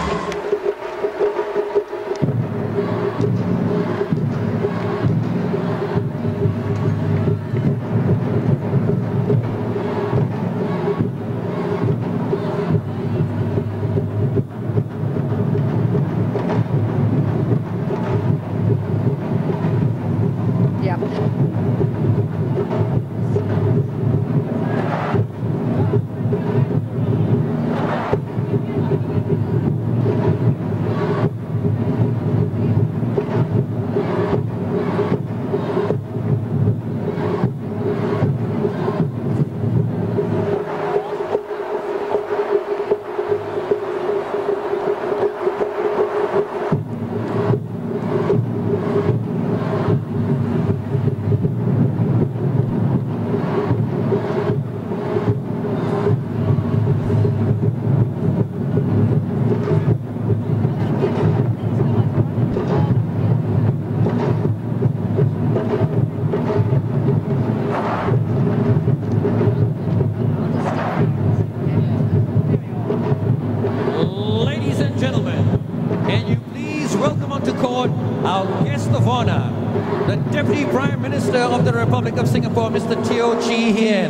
S10: Of the Republic of Singapore, Mr. Teo Chee Hien.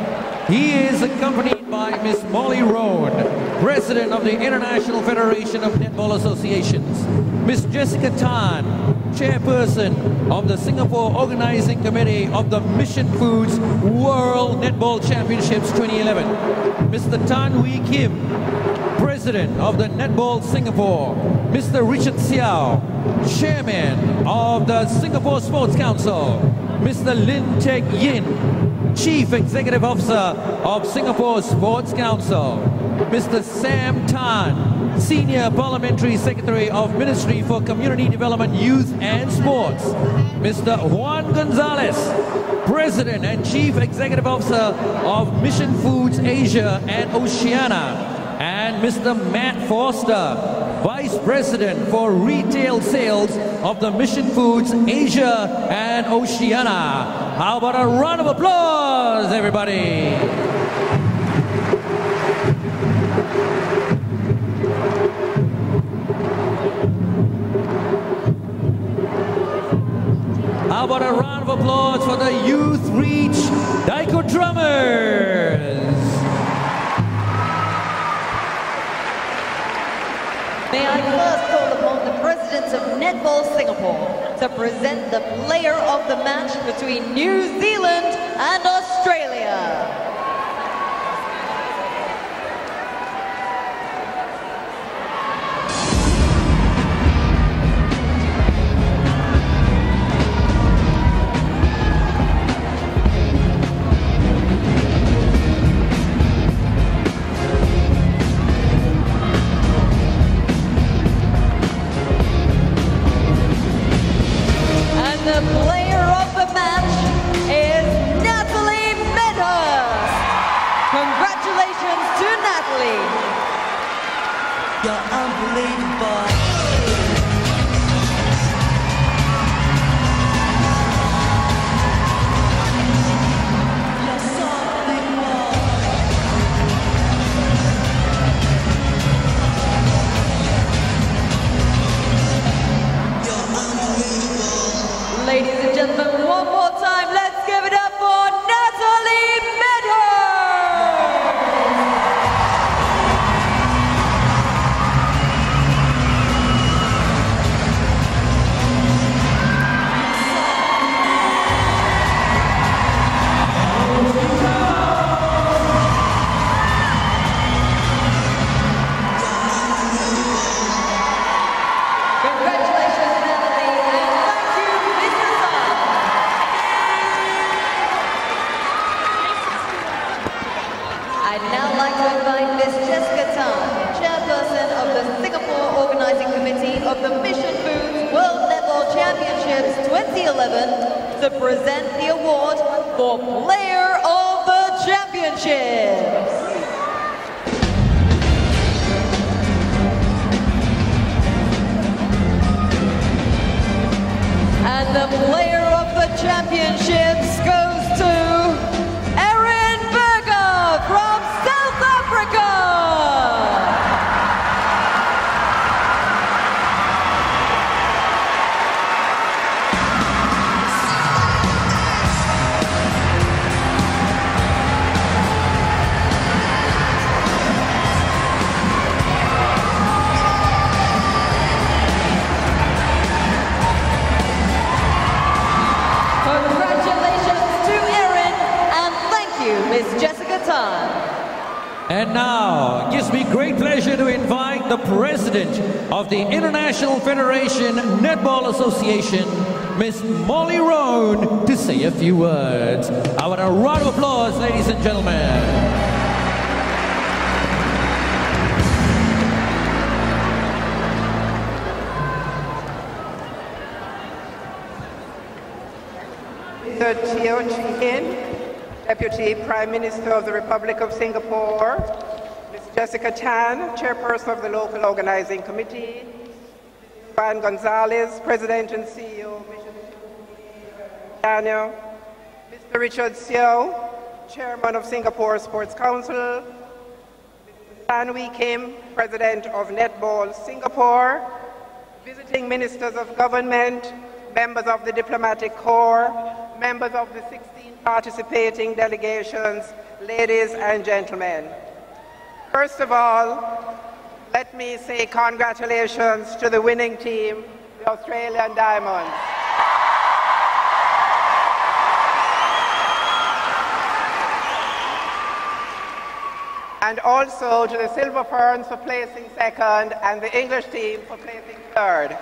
S10: He is accompanied by Miss Molly Roan, President of the International Federation of Netball Associations, Miss Jessica Tan, Chairperson of the Singapore Organizing Committee of the Mission Foods World Netball Championships 2011, Mr. Tan Hui Kim, President of the Netball Singapore, Mr. Richard Xiao, Chairman of the Singapore Sports Council, Mr. Lin Teck Yin, Chief Executive Officer of Singapore Sports Council, Mr. Sam Tan, Senior Parliamentary Secretary of Ministry for Community Development, Youth and Sports, Mr. Juan Gonzalez, President and Chief Executive Officer of Mission Foods Asia and Oceania, and Mr. Matt Foster, Vice President for Retail Sales of the Mission Foods Asia and Oceania. How about a round of applause, everybody? How about a round of applause for the Youth Reach Daiko Drummers?
S11: May I first call upon the presidents of Netball Singapore to present the player of the match between New Zealand and Australia. The player of the match is Natalie Medhurst. Congratulations to Natalie.
S12: You're unbelievable.
S11: Ladies and gentlemen, one more time, let's give it up for Natalie Medhurst. like to invite Ms. Jessica Tan, chairperson of the Singapore Organizing Committee of the Mission Foods World Netball Championships 2011 to present the award for Player of the Championships. And the Player of the Championships goes to from South Africa. Congratulations to Erin, and thank you, Miss Jessica Tan.
S10: And now, it gives me great pleasure to invite the President of the International Federation Netball Association, Miss Molly Roan, to say a few words. I want a round of applause, ladies and gentlemen.
S12: Mr. Teo Chee Hin, Deputy Prime Minister of the Republic of Singapore, Ms. Jessica Tan, Chairperson of the Local Organizing Committee, Juan Gonzalez, President and CEO, Mission Daniel, Mr. Richard Seo, Chairman of Singapore Sports Council, Mr. San Wee Kim, President of Netball Singapore, visiting Ministers of Government, members of the Diplomatic Corps, members of the 16 participating delegations, ladies and gentlemen. First of all, let me say congratulations to the winning team, the Australian Diamonds. And also to the Silver Ferns for placing second and the English team for placing third.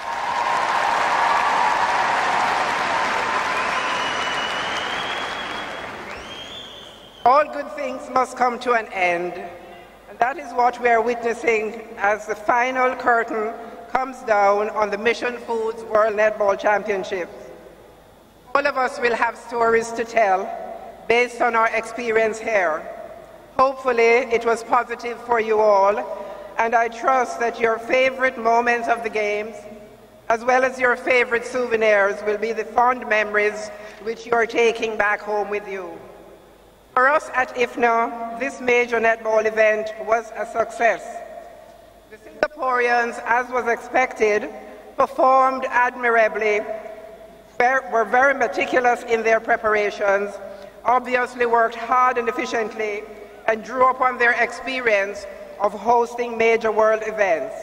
S12: All good things must come to an end, and that is what we are witnessing as the final curtain comes down on the Mission Foods World Netball Championships. All of us will have stories to tell based on our experience here. Hopefully it was positive for you all, and I trust that your favorite moments of the games, as well as your favorite souvenirs, will be the fond memories which you are taking back home with you. For us at IFNA, this major netball event was a success. The Singaporeans, as was expected, performed admirably, were very meticulous in their preparations, obviously worked hard and efficiently, and drew upon their experience of hosting major world events.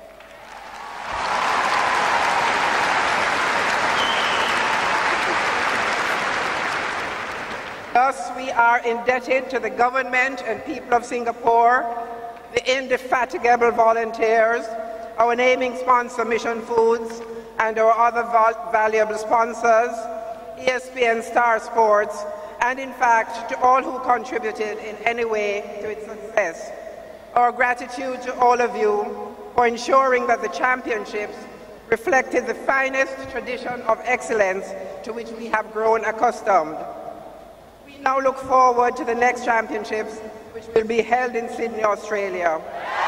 S12: Thus, we are indebted to the government and people of Singapore, the indefatigable volunteers, our naming sponsor Mission Foods, and our other valuable sponsors, ESPN Star Sports, and in fact to all who contributed in any way to its success. Our gratitude to all of you for ensuring that the championships reflected the finest tradition of excellence to which we have grown accustomed. We now look forward to the next championships, which will be held in Sydney, Australia.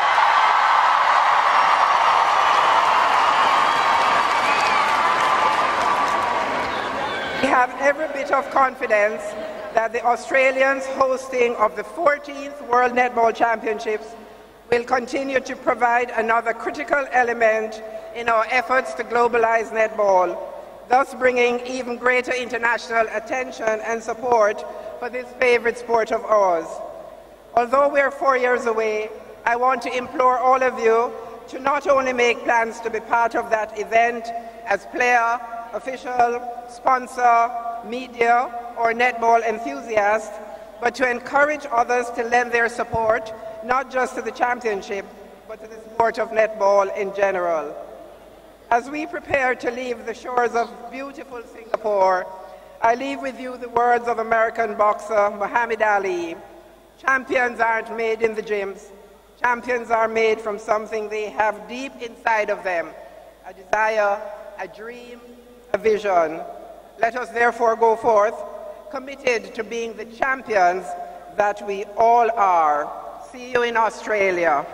S12: We have every bit of confidence that the Australians' hosting of the 14th World Netball Championships will continue to provide another critical element in our efforts to globalize netball, thus bringing even greater international attention and support for this favorite sport of ours. Although we are 4 years away, I want to implore all of you to not only make plans to be part of that event as player, official, sponsor, media, or netball enthusiast, but to encourage others to lend their support, not just to the championship, but to the sport of netball in general. As we prepare to leave the shores of beautiful Singapore, I leave with you the words of American boxer Muhammad Ali: Champions aren't made in the gyms. Champions are made from something they have deep inside of them, a desire, a dream, a vision. Let us therefore go forth, committed to being the champions that we all are. See you in Australia.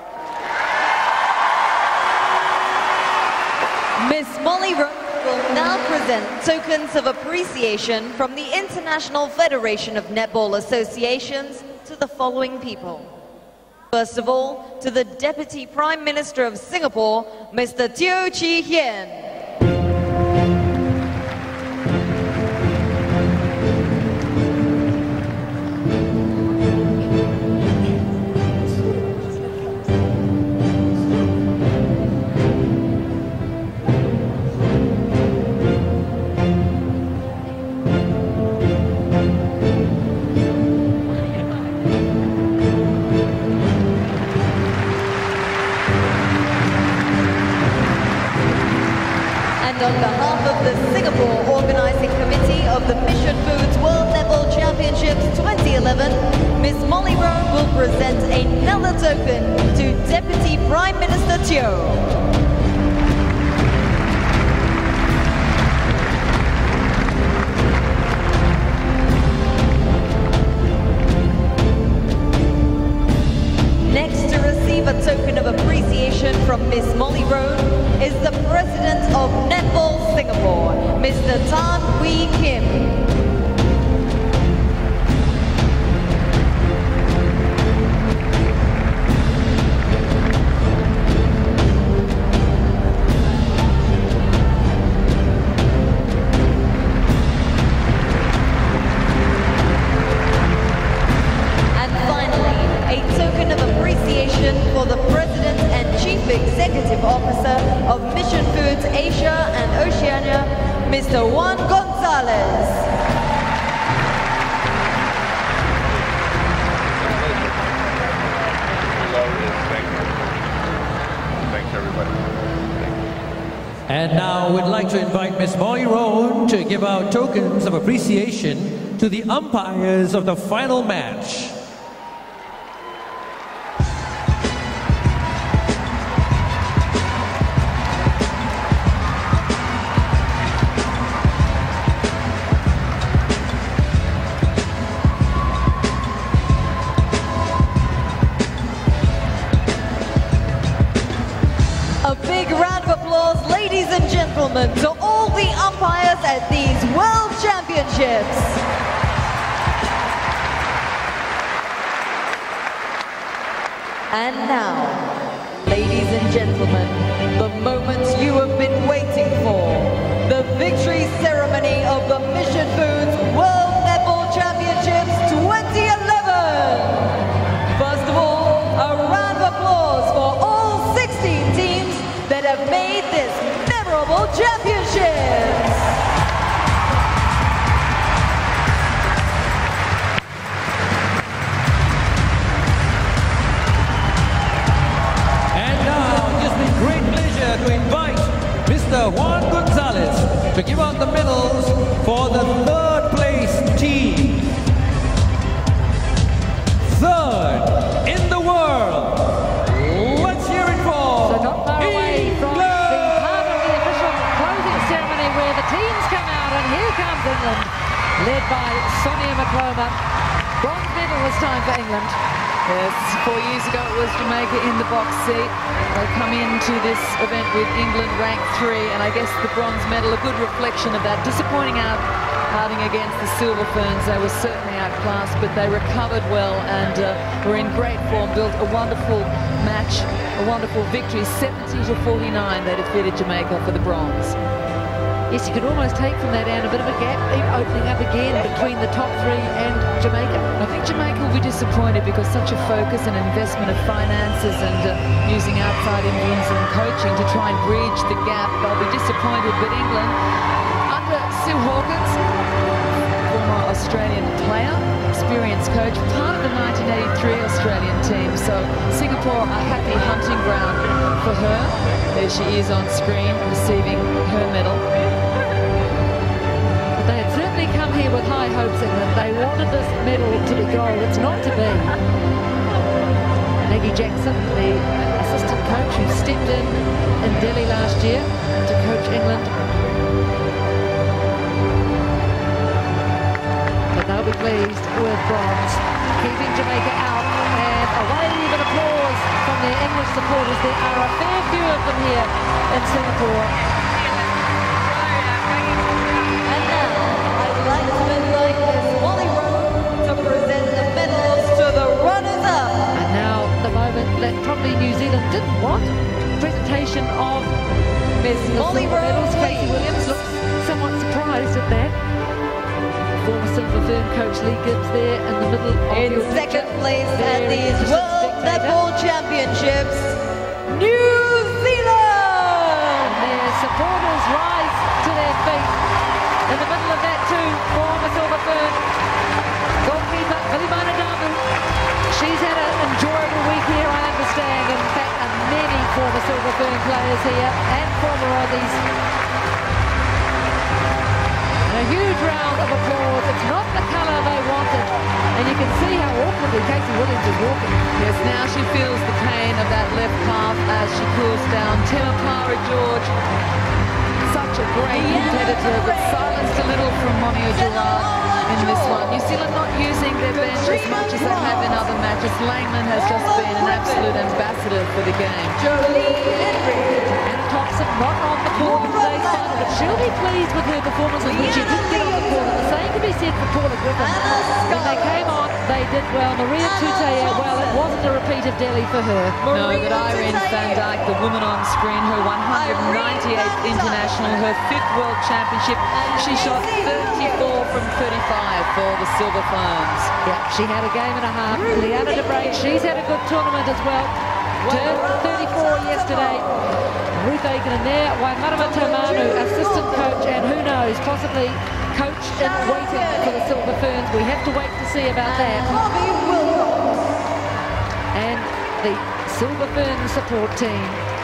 S11: Miss Molly Rowe will now present tokens of appreciation from the International Federation of Netball Associations to the following people. First of all, to the Deputy Prime Minister of Singapore, Mr. Teo Chee Hean. On behalf of the Singapore Organizing Committee of the Mission Foods World Netball Championships 2011, Ms. Molly Rowe will present another token to Deputy Prime Minister Teo. Next to receive a token of appreciation from Ms. Molly Rowe is the President of Netball Singapore, Mr. Tan Wee Kim. For the President and Chief Executive Officer of Mission Foods Asia and Oceania, Mr. Juan Gonzalez.
S13: Thanks, everybody.
S10: And now we'd like to invite Ms. Molly Rowe to give out tokens of appreciation to the umpires of the final match.
S11: A big round of applause, ladies and gentlemen, to all the umpires at these World Championships. And now, ladies and gentlemen, the moment you have been waiting for, the victory ceremony of the Mission Foods World Netball Championships 2011. First of all, a round of applause for all 16 teams that have made this memorable championships.
S10: And now, it gives me great pleasure to invite Mr. Juan Gonzalez to give out the medals for the third place team. Third in the world. Let's hear it for
S1: So not far away from the part of the official closing ceremony where the teams come out, and here comes England, led by Sonia Makloma. Bronze medal this time for England.
S3: Yes, 4 years ago it was Jamaica in the box seat. They come into this event with England ranked 3, and I guess the bronze medal, a good reflection of that. Disappointing outing against the Silver Ferns. They were certainly outclassed, but they recovered well and were in great form, built a wonderful match, a wonderful victory. 70-49, they defeated Jamaica for the bronze.
S1: Yes, you could almost take from that, Anne, a bit of a gap opening up again between the top 3 and Jamaica.
S3: I think Jamaica will be disappointed because such a focus and investment of finances and using outside influence and coaching to try and bridge the gap. They'll be disappointed, but England, under Sue Hawkins, former Australian player, experienced coach, part of the 1983 Australian team. So Singapore, a happy hunting ground for her. There she is on screen receiving her medal.
S1: They had certainly come here with high hopes, England. They wanted this medal to be gold. It's not to be. Maggie Jackson, the assistant coach who stepped in Delhi last year to coach England. But they'll be pleased with bronze, keeping Jamaica out, and a wave of applause from their English supporters. There are a fair few of them here in Singapore.
S11: And now, I'd like to invite Miss Molly Rowe to present the medals to the runners-up.
S1: And now, the moment that probably New Zealand didn't want, presentation of
S11: Miss Molly Rowe.
S1: medals. Casey Williams looks somewhat surprised at that. Former silver fern coach Lee Gibbs there in the middle of
S11: In second place at these World Netball Championships, New Zealand!
S1: And their supporters rise to their feet. In the middle of that too, former silver fern goalkeeper Vilimana Damu. She's had an enjoyable week here, I understand. In fact, many former silver fern players here and former Aussies. A huge round of applause. It's not the colour they wanted. And you can see how awkwardly Casey Williams is walking.
S3: Yes, now she feels the pain of that left calf as she cools down. Temapara George, such a great competitor, but silenced a little from Monia Gerard in this one. New Zealand not using their bench as much as they have in other matches. Langman has just been an absolute ambassador for the game.
S1: Anna Thompson not on the court in today's final, but she'll be pleased with her performances when she didn't get on the court. And the same can be said for Paula Griffin. When they came on, they did well. Maria Tutea, well, it wasn't a repeat of Delhi for her.
S3: No, but Irene van Dijk, the woman on screen, her 198th international, her 5th World Championship, she shot 34 from 35 for the Silver Ferns.
S1: Yeah, she had a game and a half. Liana de Break, she's had a good tournament as well. Turned 34 yesterday. Ruth Aiken in there. Waimarama Taumanu, assistant coach, and who knows, possibly coach in waiting for the Silver Ferns. We have to wait to see about that. And the Silver Ferns support team.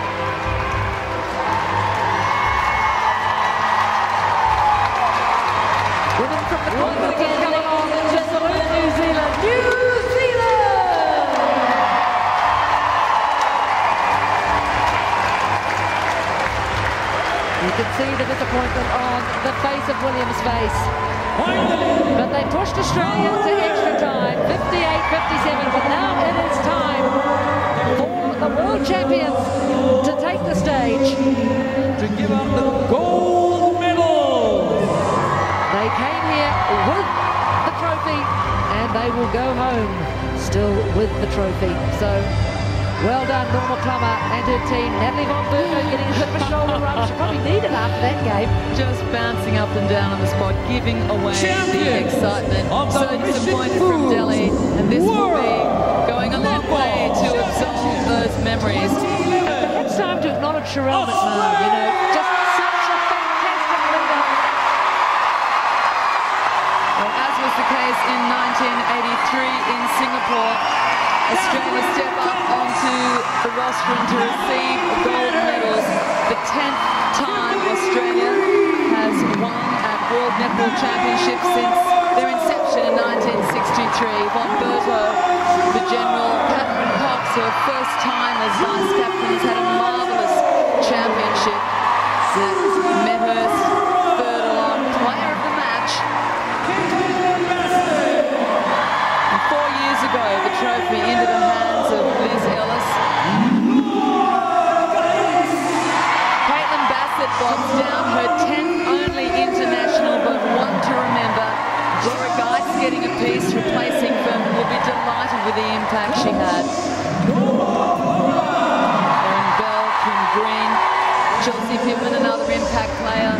S1: Women from the continent coming on to salute New Zealand. New Zealand! You can see the disappointment on the face of Williams' face. But they pushed Australia to extra time, 58-57, but now it is time for the world champions to take the stage.
S10: To give up the gold medal.
S1: They came here with the trophy and they will go home still with the trophy. So well done, Norma Plummer and her team. Natalie Von Berger getting a bit of a shoulder rub. She probably needed after that game.
S3: Just bouncing up and down on the spot, giving away the excitement. So disappointed from Delhi, and this will be going a long way to absolve those memories.
S1: It's time to acknowledge Sherelle McMahon, you know, just such a fantastic leader.
S3: Well, as was the case in 1983 in Singapore, Australia step up onto the rostrum to receive gold medals. The 10th time Australia has won at World Netball Championships since their inception in 1963. Von Berto, the General, Catherine Cox, her first time as vice captain, has had a marvellous championship. Medhurst, third along, player of the match. And 4 years ago, the trophy into the hands of Liz Ellis. Caitlin Bassett boxed down her 10th only international, but one to remember. Laura Geis getting a piece, replacing Furman, will be delighted with the impact she had. Erin Bell, Kim Green, Chelsea Pittman, another impact player.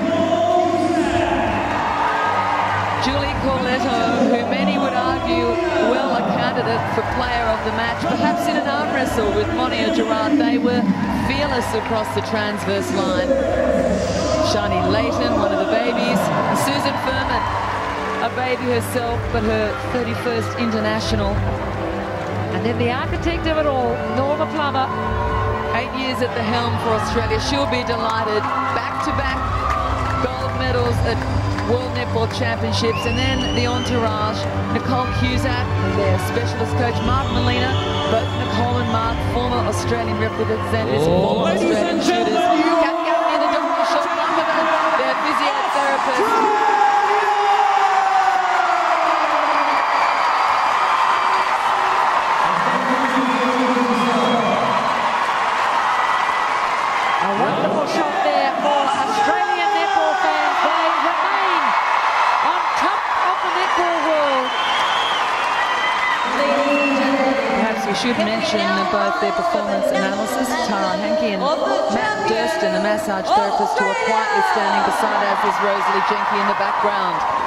S3: Julie Corletto, who many would argue well a candidate for player of the match, perhaps in an arm wrestle with Monia Gerard. They were fearless across the transverse line. Shani Layton, one of the babies. And Susan Furman, a baby herself, but her 31st international.
S1: And then the architect of it all, Norma Plummer.
S3: 8 years at the helm for Australia. She'll be delighted. Back-to-back gold medals at World Netball Championships, and then the entourage, Nicole Cusack and their specialist coach Mark Molina, both Nicole and Mark, former Australian representatives, former Australian shooters. Kat Gaffney, the doctor, Sean Lumberman, their physiotherapist.
S1: Wonderful shot there for Australian netball fans. They remain on top of the netball world.
S3: Perhaps we should mention both their performance analysis, Tara Hankey and Matt Durston, the massage therapist, who are quietly standing beside us, is Rosalie Jenke in the background.